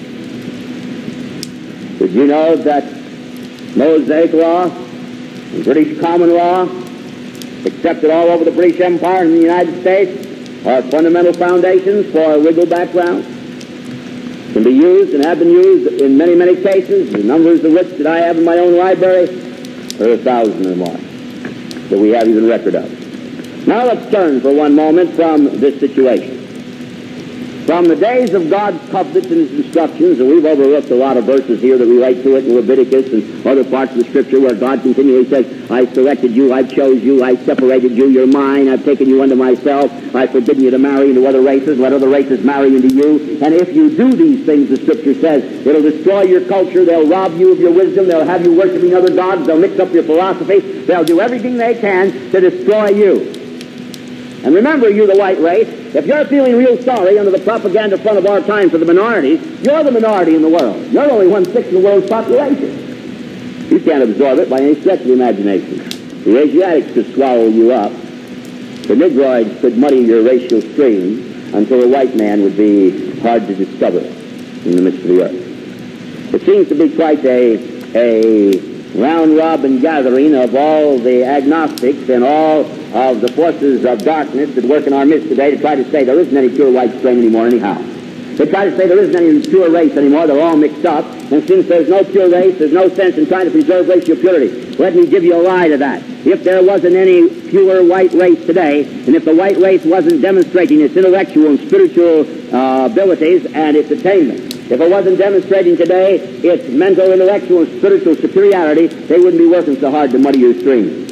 Did you know that Mosaic law and British common law, accepted all over the British Empire and the United States, are fundamental foundations for a legal background? Can be used and have been used in many, many cases, the numbers of which that I have in my own library are 1,000 or more that we have even record of. Now let's turn for one moment from this situation. From the days of God's covenants and His instructions, and we've overlooked a lot of verses here that relate to it in Leviticus and other parts of the Scripture where God continually says, I selected you, I chose you, I separated you, you're mine, I've taken you unto myself, I've forbidden you to marry into other races, let other races marry into you. And if you do these things, the Scripture says, it'll destroy your culture, they'll rob you of your wisdom, they'll have you worshiping other gods, they'll mix up your philosophy, they'll do everything they can to destroy you. And remember, you the white race, if you're feeling real sorry under the propaganda front of our time for the minorities, you're the minority in the world. You're only 1/6 of the world's population. You can't absorb it by any stretch of the imagination. The Asiatics could swallow you up. The Negroids could muddy your racial stream until a white man would be hard to discover in the midst of the earth. It seems to be quite a round-robin gathering of all the agnostics and all of the forces of darkness that work in our midst today to try to say there isn't any pure white strain anymore anyhow. They try to say there isn't any pure race anymore. They're all mixed up. And since there's no pure race, there's no sense in trying to preserve racial purity. Let me give you a lie to that. If there wasn't any pure white race today, and if the white race wasn't demonstrating its intellectual and spiritual abilities and its attainment, if it wasn't demonstrating today its mental, intellectual, and spiritual superiority, they wouldn't be working so hard to muddy your stream.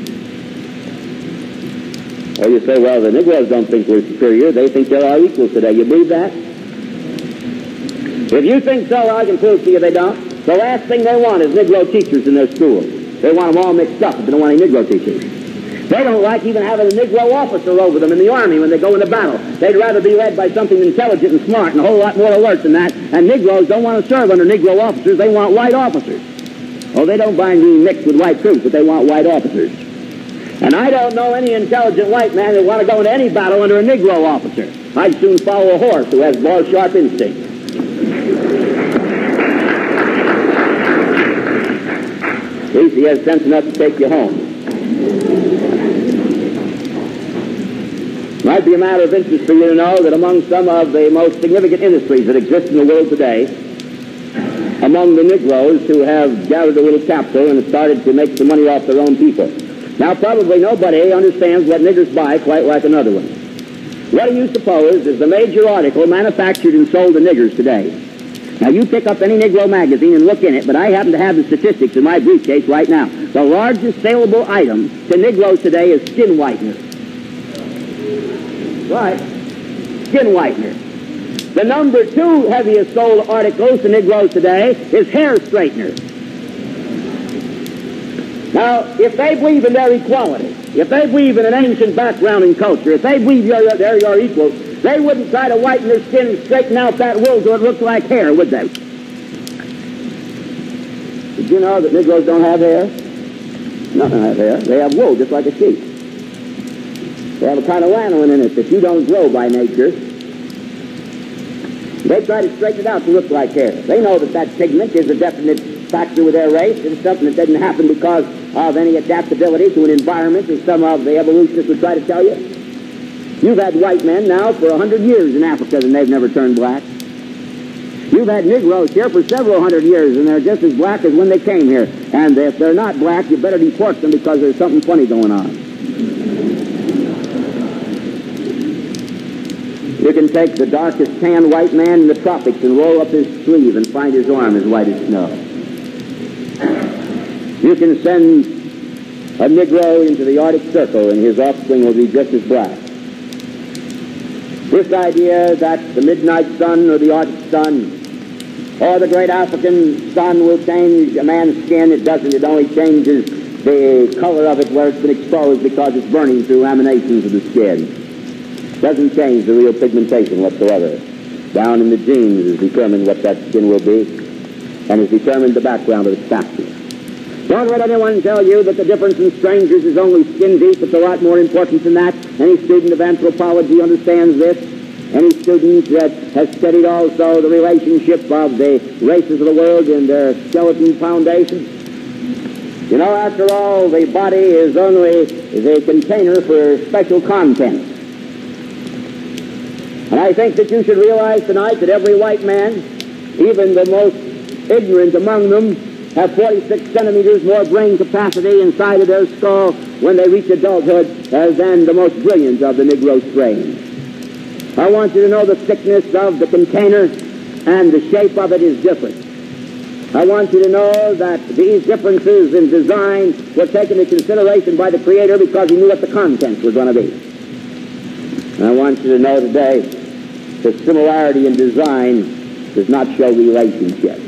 Or you say, well, the Negroes don't think we're superior. They think they're our equals today. You believe that? If you think so, I can prove to you they don't. The last thing they want is Negro teachers in their schools. They want them all mixed up, but they don't want any Negro teachers. They don't like even having a Negro officer over them in the Army when they go into battle. They'd rather be led by something intelligent and smart and a whole lot more alert than that. And Negroes don't want to serve under Negro officers. They want white officers. Oh, they don't mind being mixed with white troops, but they want white officers. And I don't know any intelligent white man that want to go into any battle under a Negro officer. I'd sooner follow a horse who has more sharp instinct. At least he has sense enough to take you home. It might be a matter of interest for you to know that among some of the most significant industries that exist in the world today, among the Negroes who have gathered a little capital and have started to make some money off their own people. Now, probably nobody understands what niggers buy quite like another one. What do you suppose is the major article manufactured and sold to niggers today? Now, you pick up any Negro magazine and look in it, but I happen to have the statistics in my briefcase right now. The largest saleable item to Negroes today is skin whitener. Right. Skin whitener. The number 2 heaviest sold articles to Negroes today is hair straightener. Now, if they believe in their equality, if they believe in an ancient background and culture, if they believe they're your equals, they wouldn't try to whiten their skin and straighten out that wool so it looks like hair, would they? Did you know that Negroes don't have hair? No, they don't have hair. They have wool just like a sheep. They have a kind of lanolin in it that you don't grow by nature. They try to straighten it out to look like hair. They know that that pigment is a definite factor with their race. It's something that doesn't happen because of any adaptability to an environment, as some of the evolutionists would try to tell you. You've had white men now for 100 years in Africa and they've never turned black. You've had Negroes here for several hundred years and they're just as black as when they came here. And if they're not black, you better deport them because there's something funny going on. You can take the darkest tan white man in the tropics and roll up his sleeve and find his arm as white as snow. You can send a Negro into the Arctic Circle and his offspring will be just as black. This idea that the midnight sun or the Arctic sun or the great African sun will change a man's skin, it doesn't. It only changes the color of it where it's been exposed because it's burning through emanations of the skin. It doesn't change the real pigmentation whatsoever. Down in the genes is determined what that skin will be and has determined the background of its factors. Don't let anyone tell you that the difference in strangers is only skin deep. It's a lot more important than that. Any student of anthropology understands this. Any student that has studied also the relationship of the races of the world in their skeleton foundations. You know, after all, the body is only the container for special contents. And I think that you should realize tonight that every white man, even the most ignorant among them, have 46 centimeters more brain capacity inside of their skull when they reach adulthood than the most brilliant of the Negro strain. I want you to know the thickness of the container and the shape of it is different. I want you to know that these differences in design were taken into consideration by the Creator because He knew what the contents were going to be. And I want you to know today that similarity in design does not show relationship.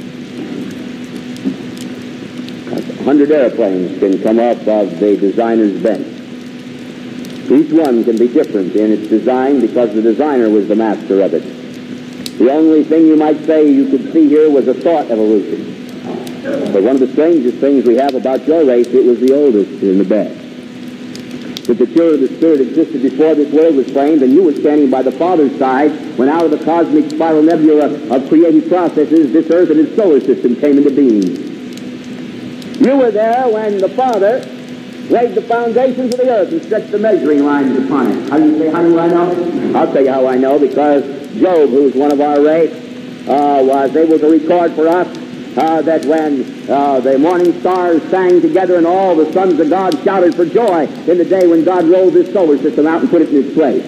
100 airplanes can come up of the designer's bench. Each one can be different in its design because the designer was the master of it. The only thing you might say you could see here was a thought evolution. But one of the strangest things we have about your race, it was the oldest in the best. That the children of the Spirit existed before this world was framed, and you were standing by the Father's side when out of the cosmic spiral nebula of creative processes, this earth and its solar system came into being. You were there when the Father laid the foundations of the earth and stretched the measuring lines upon it. How do you say, how do I know? I'll tell you how I know, because Job, who's one of our race, was able to record for us that when the morning stars sang together and all the sons of God shouted for joy in the day when God rolled this solar system out and put it in its place.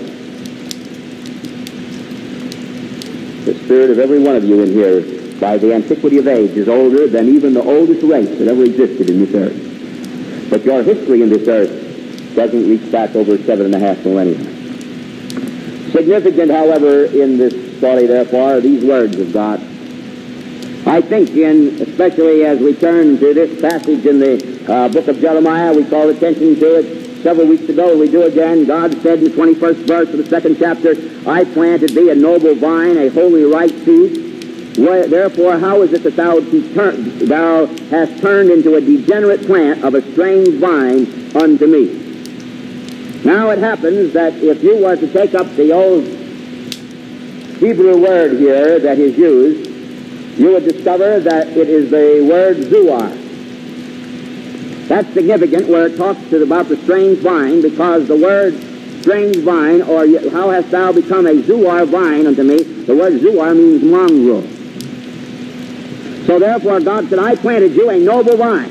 The spirit of every one of you in here, by the antiquity of age, is older than even the oldest race that ever existed in this earth. But your history in this earth doesn't reach back over 7.5 millennia. Significant, however, in this story, therefore, are these words of God. I think, especially as we turn to this passage in the book of Jeremiah, we called attention to it several weeks ago, we do again. God said in the 21st verse of the 2nd chapter, I planted thee a noble vine, a holy right seed. Therefore, how is it that thou hast turned into a degenerate plant of a strange vine unto me? Now it happens that if you were to take up the old Hebrew word here that is used, you would discover that it is the word zuar. That's significant where it talks about the strange vine, because the word strange vine, or how hast thou become a zuar vine unto me, the word zuar means mongrel. So therefore God said, I planted you a noble vine.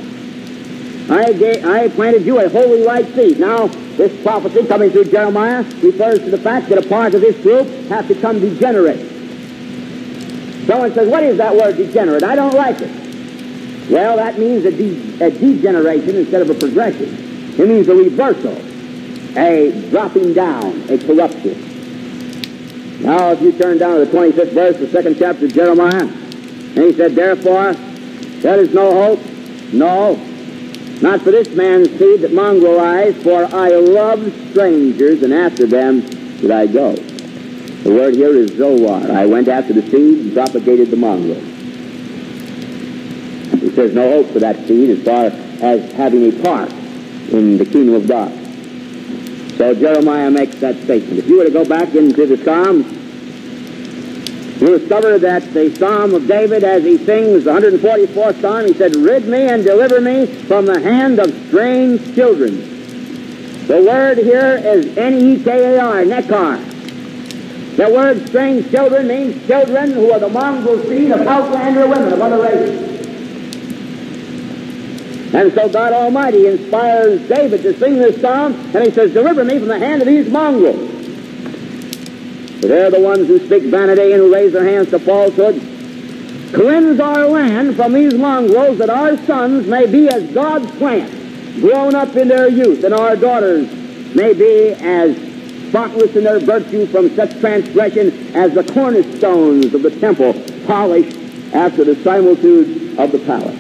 I planted you a holy right seed. Now, this prophecy coming through Jeremiah refers to the fact that a part of this group has become degenerate. Someone says, what is that word degenerate? I don't like it. Well, that means a degeneration instead of a progression. It means a reversal, a dropping down, a corruption. Now, if you turn down to the 25th verse, the 2nd chapter of Jeremiah, and he said, therefore, there is no hope, no, not for this man's seed that mongrelized, for I love strangers, and after them did I go. The word here is zoar. I went after the seed and propagated the mongrel. He says no hope for that seed as far as having a part in the kingdom of God. So Jeremiah makes that statement. If you were to go back into the Psalms, you'll discover that the Psalm of David, as he sings the 144th Psalm, he said, rid me and deliver me from the hand of strange children. The word here is N-E-K-A-R, nekar. The word strange children means children who are the mongrel seed of outlander women of other races. And so God Almighty inspires David to sing this psalm, and he says, deliver me from the hand of these mongrels. For they're the ones who speak vanity and who raise their hands to falsehood. Cleanse our land from these mongrels, that our sons may be as God's plant, grown up in their youth, and our daughters may be as spotless in their virtue from such transgression as the cornerstones of the temple, polished after the similitude of the palace.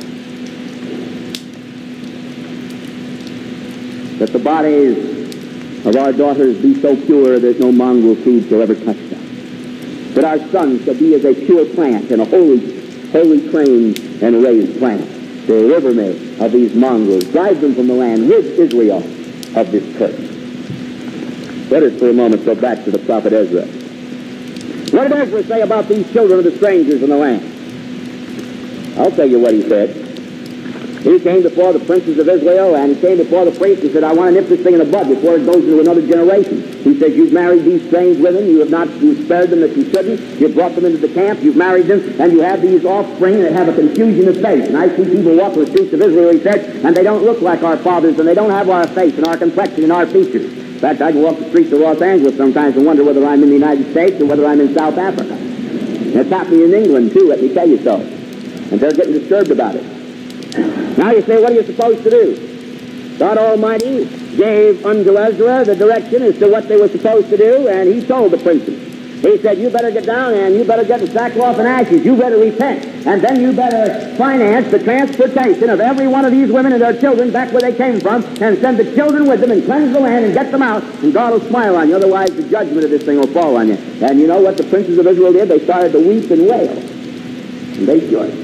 That the bodies of our daughters be so pure there's no mongrel seed shall ever touch them. That our sons shall be as a pure plant and a holy trained and raised plant. Deliver me of these mongrels. Drive them from the land. Rid Israel of this curse. Let us for a moment go back to the prophet Ezra. What did Ezra say about these children of the strangers in the land? I'll tell you what he said. He came before the princes of Israel, and he came before the priests and said, I want to nip this thing in the bud before it goes into another generation. He says, you've married these strange women, you've spared them that you shouldn't, you've brought them into the camp, you've married them, and you have these offspring that have a confusion of face. And I see people walk the streets of Israel, he said, and they don't look like our fathers, and they don't have our face and our complexion and our features. In fact, I can walk the streets of Los Angeles sometimes and wonder whether I'm in the United States or whether I'm in South Africa. And it's happening in England, too, let me tell you so. And they're getting disturbed about it. Now you say, what are you supposed to do? God Almighty gave unto Ezra the direction as to what they were supposed to do, and he told the princes. He said, you better get down and you better get the sackcloth and ashes. You better repent. And then you better finance the transportation of every one of these women and their children back where they came from, and send the children with them and cleanse the land and get them out, and God will smile on you. Otherwise, the judgment of this thing will fall on you. And you know what the princes of Israel did? They started to weep and wail. And they should.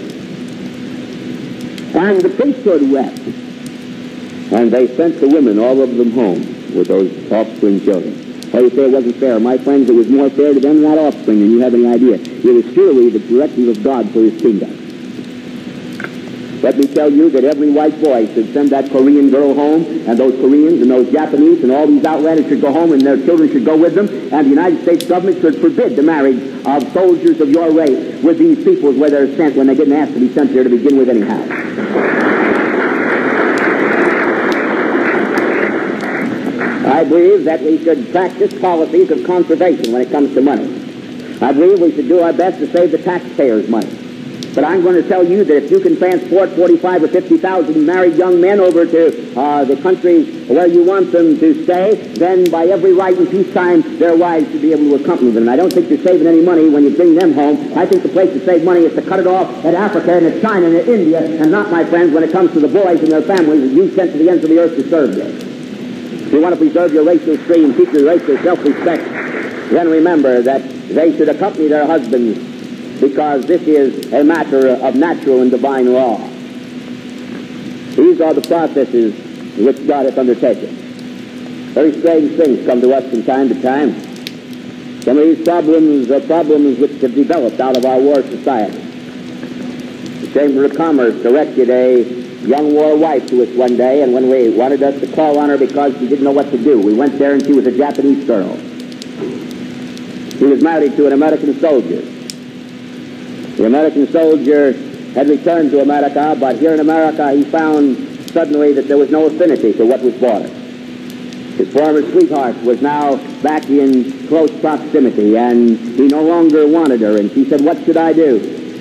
And the priesthood wept. And they sent the women, all of them, home with those offspring children. Oh, you say it wasn't fair. My friends, it was more fair to them than that offspring than you have any idea. It was surely the directive of God for his kingdom. Let me tell you that every white boy should send that Korean girl home, and those Koreans and those Japanese and all these outlanders should go home, and their children should go with them, and the United States government should forbid the marriage of soldiers of your race with these peoples where they're sent when they didn't ask to be sent there to begin with anyhow. I believe that we should practice policies of conservation when it comes to money. I believe we should do our best to save the taxpayers' money. But I'm going to tell you that if you can transport 45 or 50,000 married young men over to the countries where you want them to stay, then by every right in peacetime, their wives should be able to accompany them. And I don't think you're saving any money when you bring them home. I think the place to save money is to cut it off at Africa and at China and at India, and not, my friends, when it comes to the boys and their families that you sent to the ends of the earth to serve them. If you want to preserve your racial tree and keep your racial self-respect, then remember that they should accompany their husbands, because this is a matter of natural and divine law. These are the processes which God hath undertaken. Very strange things come to us from time to time. Some of these problems are problems which have developed out of our war society. The Chamber of Commerce directed a young war wife to us one day, and when we wanted us to call on her because she didn't know what to do, we went there and she was a Japanese girl. She was married to an American soldier. The American soldier had returned to America, but here in America he found suddenly that there was no affinity for what was bought him. His former sweetheart was now back in close proximity, and he no longer wanted her, and she said, "What should I do?"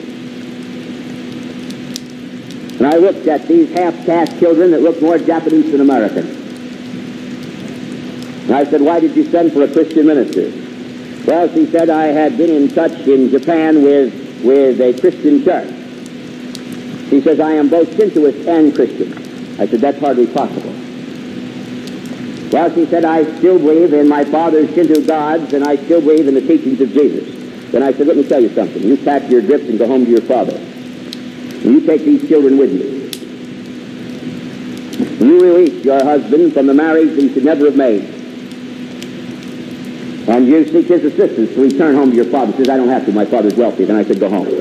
And I looked at these half-caste children that looked more Japanese than American. And I said, "Why did you send for a Christian minister?" Well, she said, "I had been in touch in Japan with a Christian church." She says, "I am both Shintoist and Christian." I said, "That's hardly possible." Well, she said, "I still believe in my father's Shinto gods, and I still believe in the teachings of Jesus." Then I said, "Let me tell you something. You pack your grips and go home to your father. And you take these children with you. You release your husband from the marriage he should never have made. And you seek his assistance to return home to your father." He says, "I don't have to. My father's wealthy." Then I said, "Go home."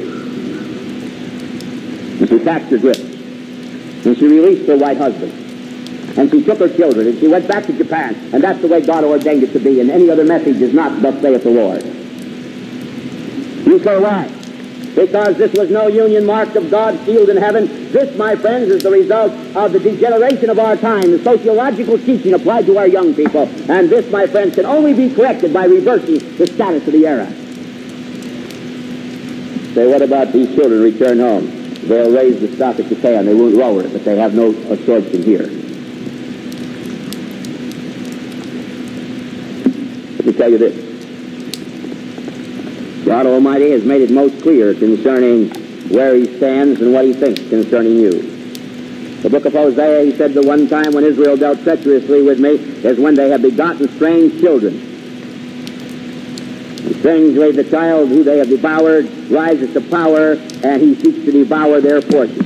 And she packed her grips. And she released her white husband. And she took her children, and she went back to Japan. And that's the way God ordained it to be. And any other message is not, "Thus saith the Lord." You say why? Because this was no union marked of God sealed in heaven. This, my friends, is the result of the degeneration of our time, the sociological teaching applied to our young people. And this, my friends, can only be corrected by reversing the status of the era. Say, what about these children return home? They'll raise the stock at Japan. They won't lower it, but they have no absorption here. Let me tell you this. God Almighty has made it most clear concerning where he stands and what he thinks concerning you. The book of Hosea, he said, "The one time when Israel dealt treacherously with me is when they have begotten strange children. And strangely the child who they have devoured rises to power, and he seeks to devour their portion."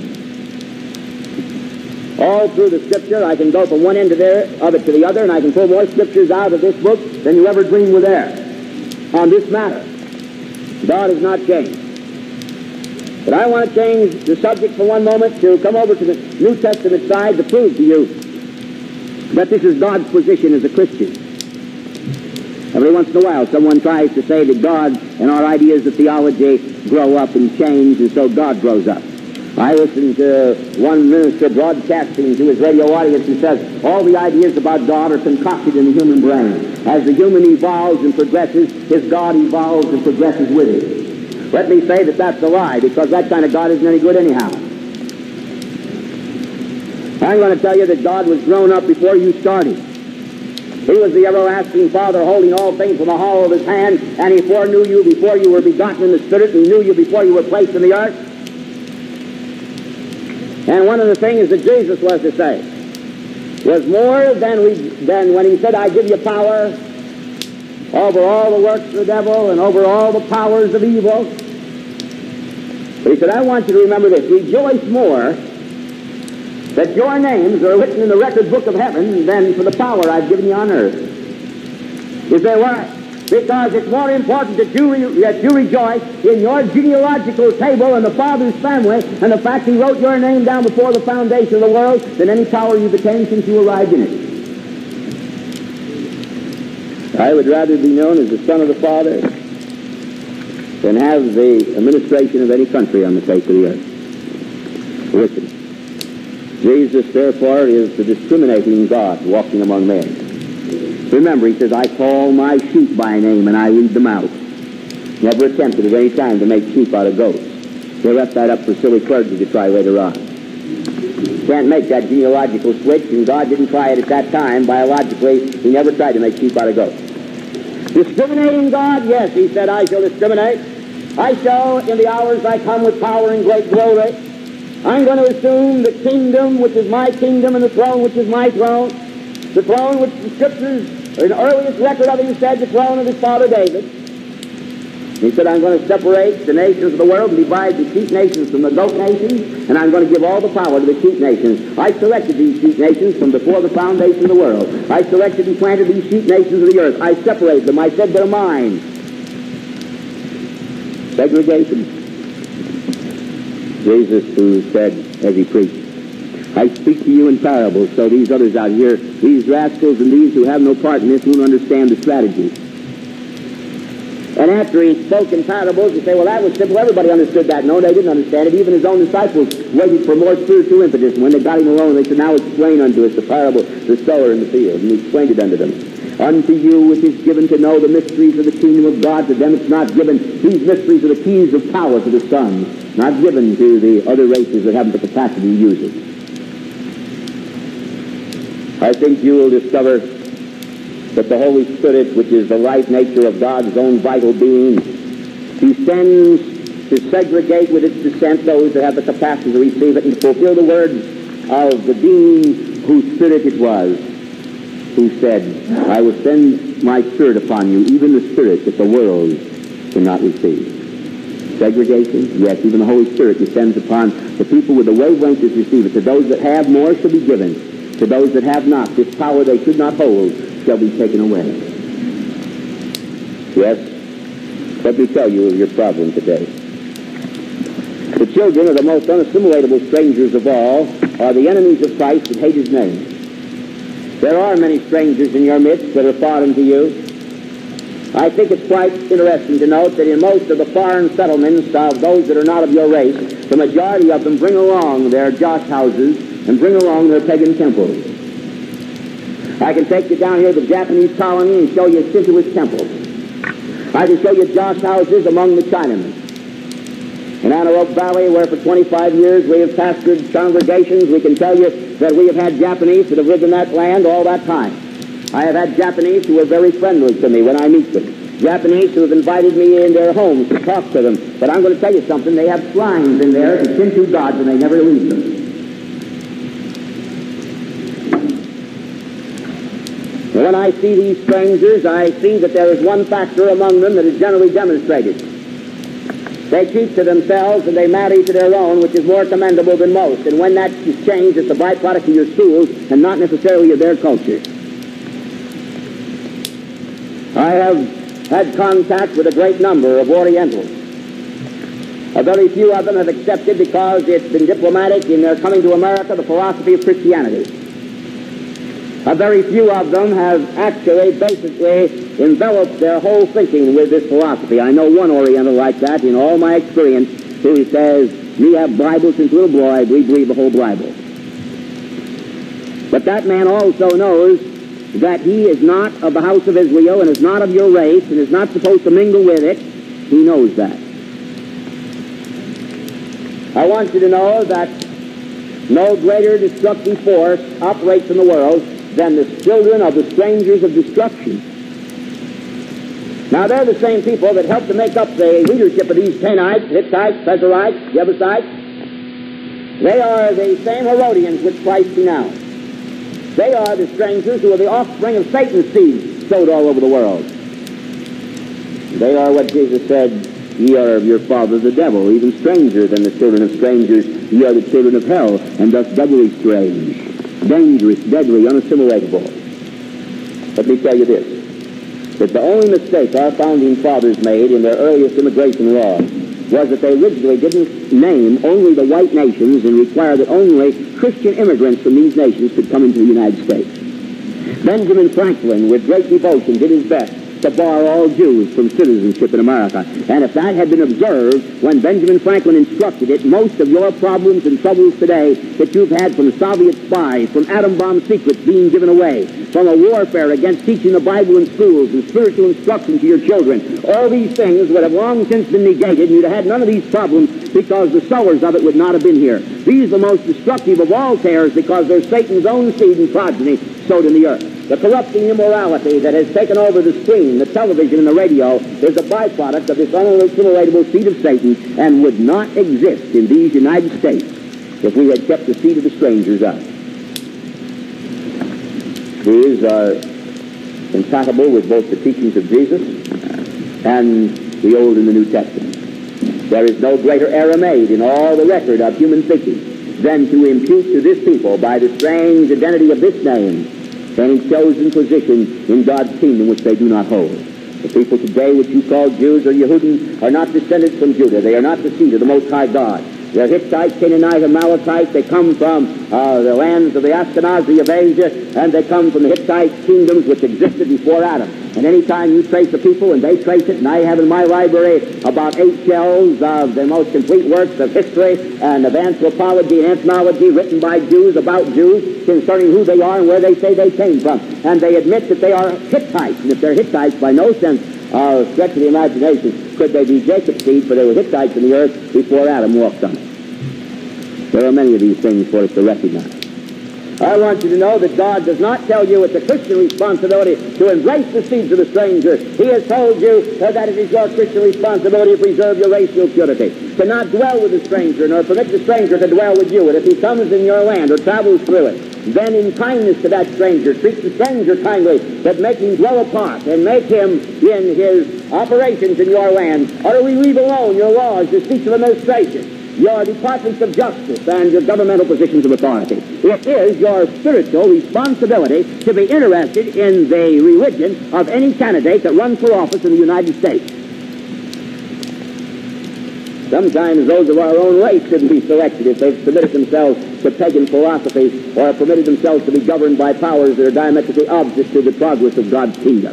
All through the Scripture, I can go from one end of it to the other, and I can pull more Scriptures out of this book than you ever dreamed were there on this matter. God has not changed. But I want to change the subject for one moment to come over to the New Testament side to prove to you that this is God's position as a Christian. Every once in a while, someone tries to say that God and our ideas of theology grow up and change, and so God grows up. I listened to one minister broadcasting to his radio audience who says all the ideas about God are concocted in the human brain. As the human evolves and progresses, his God evolves and progresses with it. Let me say that that's a lie, because that kind of God isn't any good anyhow. I'm going to tell you that God was grown up before you started. He was the everlasting Father, holding all things from the hollow of his hand, and he foreknew you before you were begotten in the Spirit, and he knew you before you were placed in the earth. And one of the things that Jesus was to say was more than when he said, "I give you power over all the works of the devil and over all the powers of evil." But he said, "I want you to remember this. Rejoice more that your names are written in the record book of heaven than for the power I've given you on earth." You say, why? because it's more important that you rejoice in your genealogical table and the Father's family and the fact He wrote your name down before the foundation of the world than any power you've attained since you arrived in it. I would rather be known as the Son of the Father than have the administration of any country on the face of the earth. Listen, Jesus, therefore, is the discriminating God walking among men. Remember, He says, I call my sheep by name and I lead them out. Never attempted at any time to make sheep out of goats. They left that up for silly clergy to try later on. Can't make that genealogical switch, and God didn't try it at that time. Biologically, He never tried to make sheep out of goats. Discriminating God, yes, He said, I shall discriminate. I shall, in the hours I come with power and great glory, I'm going to assume the kingdom which is my kingdom and the throne which is my throne. The throne which the Scriptures, or the earliest record of it, said the throne of his father David. He said, I'm going to separate the nations of the world and divide the sheep nations from the goat nations, and I'm going to give all the power to the sheep nations. I selected these sheep nations from before the foundation of the world. I selected and planted these sheep nations of the earth. I separated them. I said they're mine. Segregation. Jesus, who said, as He preached, I speak to you in parables, so these others out here, these rascals and these who have no part in this, won't understand the strategy. And after He spoke in parables, you say, well, that was simple. Everybody understood that. No, they didn't understand it. Even His own disciples waited for more spiritual impetus. And when they got Him alone, they said, now explain unto us the parable, the sower in the field. And He explained it unto them. Unto you it is given to know the mysteries of the kingdom of God. To them it's not given. These mysteries are the keys of power to the Son, not given to the other races that haven't the capacity to use it. I think you will discover that the Holy Spirit, which is the life nature of God's own vital being, He sends to segregate with its descent those that have the capacity to receive it and to fulfill the words of the being whose spirit it was, who said, I will send my Spirit upon you, even the Spirit that the world cannot receive. Segregation? Yes, even the Holy Spirit descends upon the people with the wavelength to receive it. To those that have, more shall be given. To those that have not, this power they should not hold shall be taken away. Yes, let me tell you of your problem today. The children of the most unassimilatable strangers of all are the enemies of Christ that hate His name. There are many strangers in your midst that are foreign to you. I think it's quite interesting to note that in most of the foreign settlements of those that are not of your race, the majority of them bring along their joss houses and bring along their pagan temples. I can take you down here to the Japanese colony and show you Shintoist temples. I can show you joss houses among the Chinamen. In Antelope Valley, where for 25 years we have pastored congregations, we can tell you that we have had Japanese that have lived in that land all that time. I have had Japanese who are very friendly to me when I meet them. Japanese who have invited me in their homes to talk to them. But I'm going to tell you something. They have shrines in there to Shinto gods and they never leave them. When I see these strangers, I see that there is one factor among them that is generally demonstrated. They keep to themselves and they marry to their own, which is more commendable than most. And when that is changed, it's a byproduct of your schools and not necessarily of their culture. I have had contact with a great number of Orientals. A very few of them have accepted, because it's been diplomatic in their coming to America, the philosophy of Christianity. A very few of them have actually basically enveloped their whole thinking with this philosophy. I know one Oriental like that in all my experience, who says, me have Bible since little boy, we believe the whole Bible. But that man also knows that he is not of the house of Israel and is not of your race and is not supposed to mingle with it. He knows that. I want you to know that no greater destructive force operates in the world than the children of the strangers of destruction. Now, they're the same people that helped to make up the leadership of these Canaanites, Hittites, Pezerites, Jebusites. They are the same Herodians which Christ denounced. They are the strangers who are the offspring of Satan's seed sowed all over the world. They are what Jesus said, ye are of your father the devil, even stranger than the children of strangers. Ye are the children of hell, and thus doubly strange, dangerous, deadly, unassimilatable. Let me tell you this. that the only mistake our founding fathers made in their earliest immigration laws was that they originally didn't name only the white nations and require that only Christian immigrants from these nations could come into the United States. Benjamin Franklin, with great devotion, did his best to bar all Jews from citizenship in America. And if that had been observed when Benjamin Franklin instructed it, most of your problems and troubles today that you've had from Soviet spies, from atom bomb secrets being given away, from a warfare against teaching the Bible in schools and spiritual instruction to your children, all these things would have long since been negated, and you'd have had none of these problems because the sowers of it would not have been here. These are the most destructive of all tares because they're Satan's own seed and progeny sowed in the earth. The corrupting immorality that has taken over the screen, the television, and the radio is a byproduct of this unassimilatable seed of Satan and would not exist in these United States if we had kept the seed of the strangers out. These are compatible with both the teachings of Jesus and the Old and the New Testament. There is no greater error made in all the record of human thinking than to impute to this people, by the strange identity of this name, any chosen position in God's kingdom which they do not hold. The people today which you call Jews or Yehudim are not descended from Judah. They are not the seed of the Most High God. They're Hittites, Canaanite, Amalekites. They come from the lands of the Ashkenazi of Asia, and they come from the Hittite kingdoms which existed before Adam. And any time you trace the people, and they trace it, and I have in my library about 8 shelves of the most complete works of history and of anthropology and ethnology written by Jews about Jews concerning who they are and where they say they came from. And they admit that they are Hittites, and if they're Hittites, by no sense stretch of the imagination could they be Jacob's seed, for they were Hittites in the earth before Adam walked on it. There are many of these things for us to recognize. I want you to know that God does not tell you it's a Christian responsibility to embrace the seeds of the stranger. He has told you that it is your Christian responsibility to preserve your racial purity, to not dwell with the stranger, nor permit the stranger to dwell with you. And if he comes in your land or travels through it, then in kindness to that stranger, treat the stranger kindly, but make him dwell apart, and make him in his operations in your land, utterly leave alone your laws, your seats of administration, your departments of justice, and your governmental positions of authority. It is your spiritual responsibility to be interested in the religion of any candidate that runs for office in the United States. Sometimes those of our own race shouldn't be selected if they've submitted themselves to pagan philosophy or have permitted themselves to be governed by powers that are diametrically opposite to the progress of God's kingdom.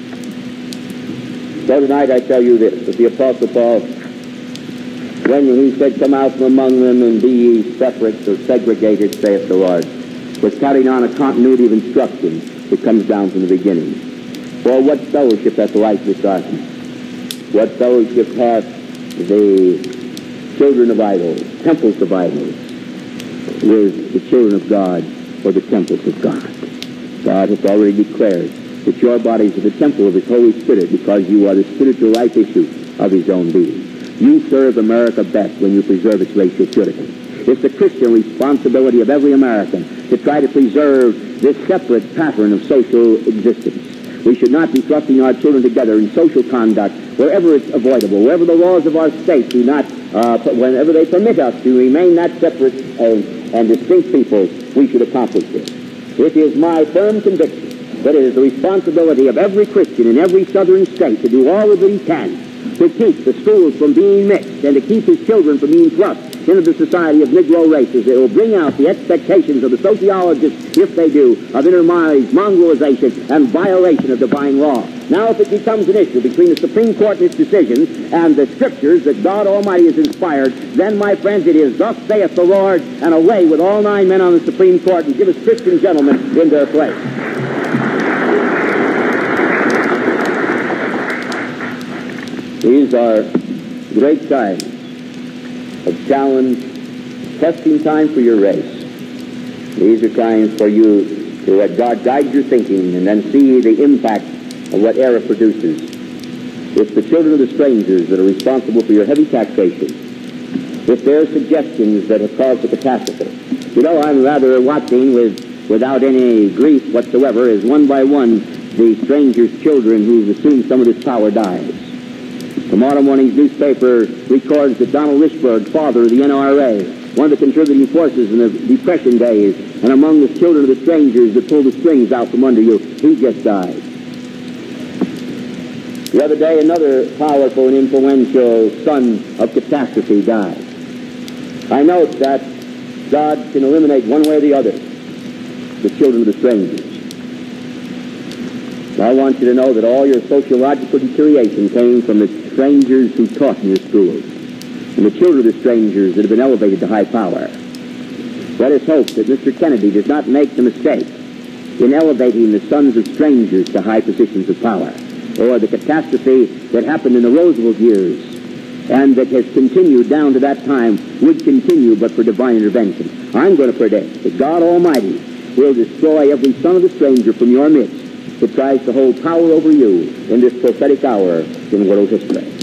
So tonight I tell you this, that the Apostle Paul, when he said, "Come out from among them and be ye separate or segregated," saith the Lord, was carrying on a continuity of instruction that comes down from the beginning. For what fellowship hath light with darkness? What fellowship hath the children of idols, temples of idols, with the children of God or the temples of God? God hath already declared that your bodies are the temple of His Holy Spirit, because you are the spiritual life issue of His own being. You serve America best when you preserve its racial purity. It's the Christian responsibility of every American to try to preserve this separate pattern of social existence. We should not be thrusting our children together in social conduct wherever it's avoidable, wherever the laws of our state do not, whenever they permit us to remain that separate and distinct people, we should accomplish this. It is my firm conviction that it is the responsibility of every Christian in every southern state to do all that he can to keep the schools from being mixed and to keep his children from being thrust into the society of Negro races. It will bring out the expectations of the sociologists, if they do, of intermarriage, mongrelization, and violation of divine law. Now, if it becomes an issue between the Supreme Court and its decisions and the Scriptures that God Almighty has inspired, then, my friends, it is thus saith the Lord, and away with all 9 men on the Supreme Court, and give us Christian gentlemen in their place. These are great times of challenge, testing time for your race. These are times for you to let God guide your thinking and then see the impact of what error produces. It's the children of the strangers that are responsible for your heavy taxation. It's their suggestions that have caused the catastrophe. You know, I'm rather watching without any grief whatsoever as one by one the strangers' children who've assumed some of this power dies. Tomorrow morning's newspaper records that Donald Richburg, father of the NRA, one of the contributing forces in the Depression days, and among the children of the strangers that pulled the strings out from under you, he just died. The other day, another powerful and influential son of catastrophe died. I note that God can eliminate one way or the other the children of the strangers. I want you to know that all your sociological deterioration came from the strangers who taught in your schools, and the children of the strangers that have been elevated to high power. Let us hope that Mr. Kennedy does not make the mistake in elevating the sons of strangers to high positions of power, or the catastrophe that happened in the Roosevelt years and that has continued down to that time would continue but for divine intervention. I'm going to predict that God Almighty will destroy every son of the stranger from your midst that tries to hold power over you in this prophetic hour in world history.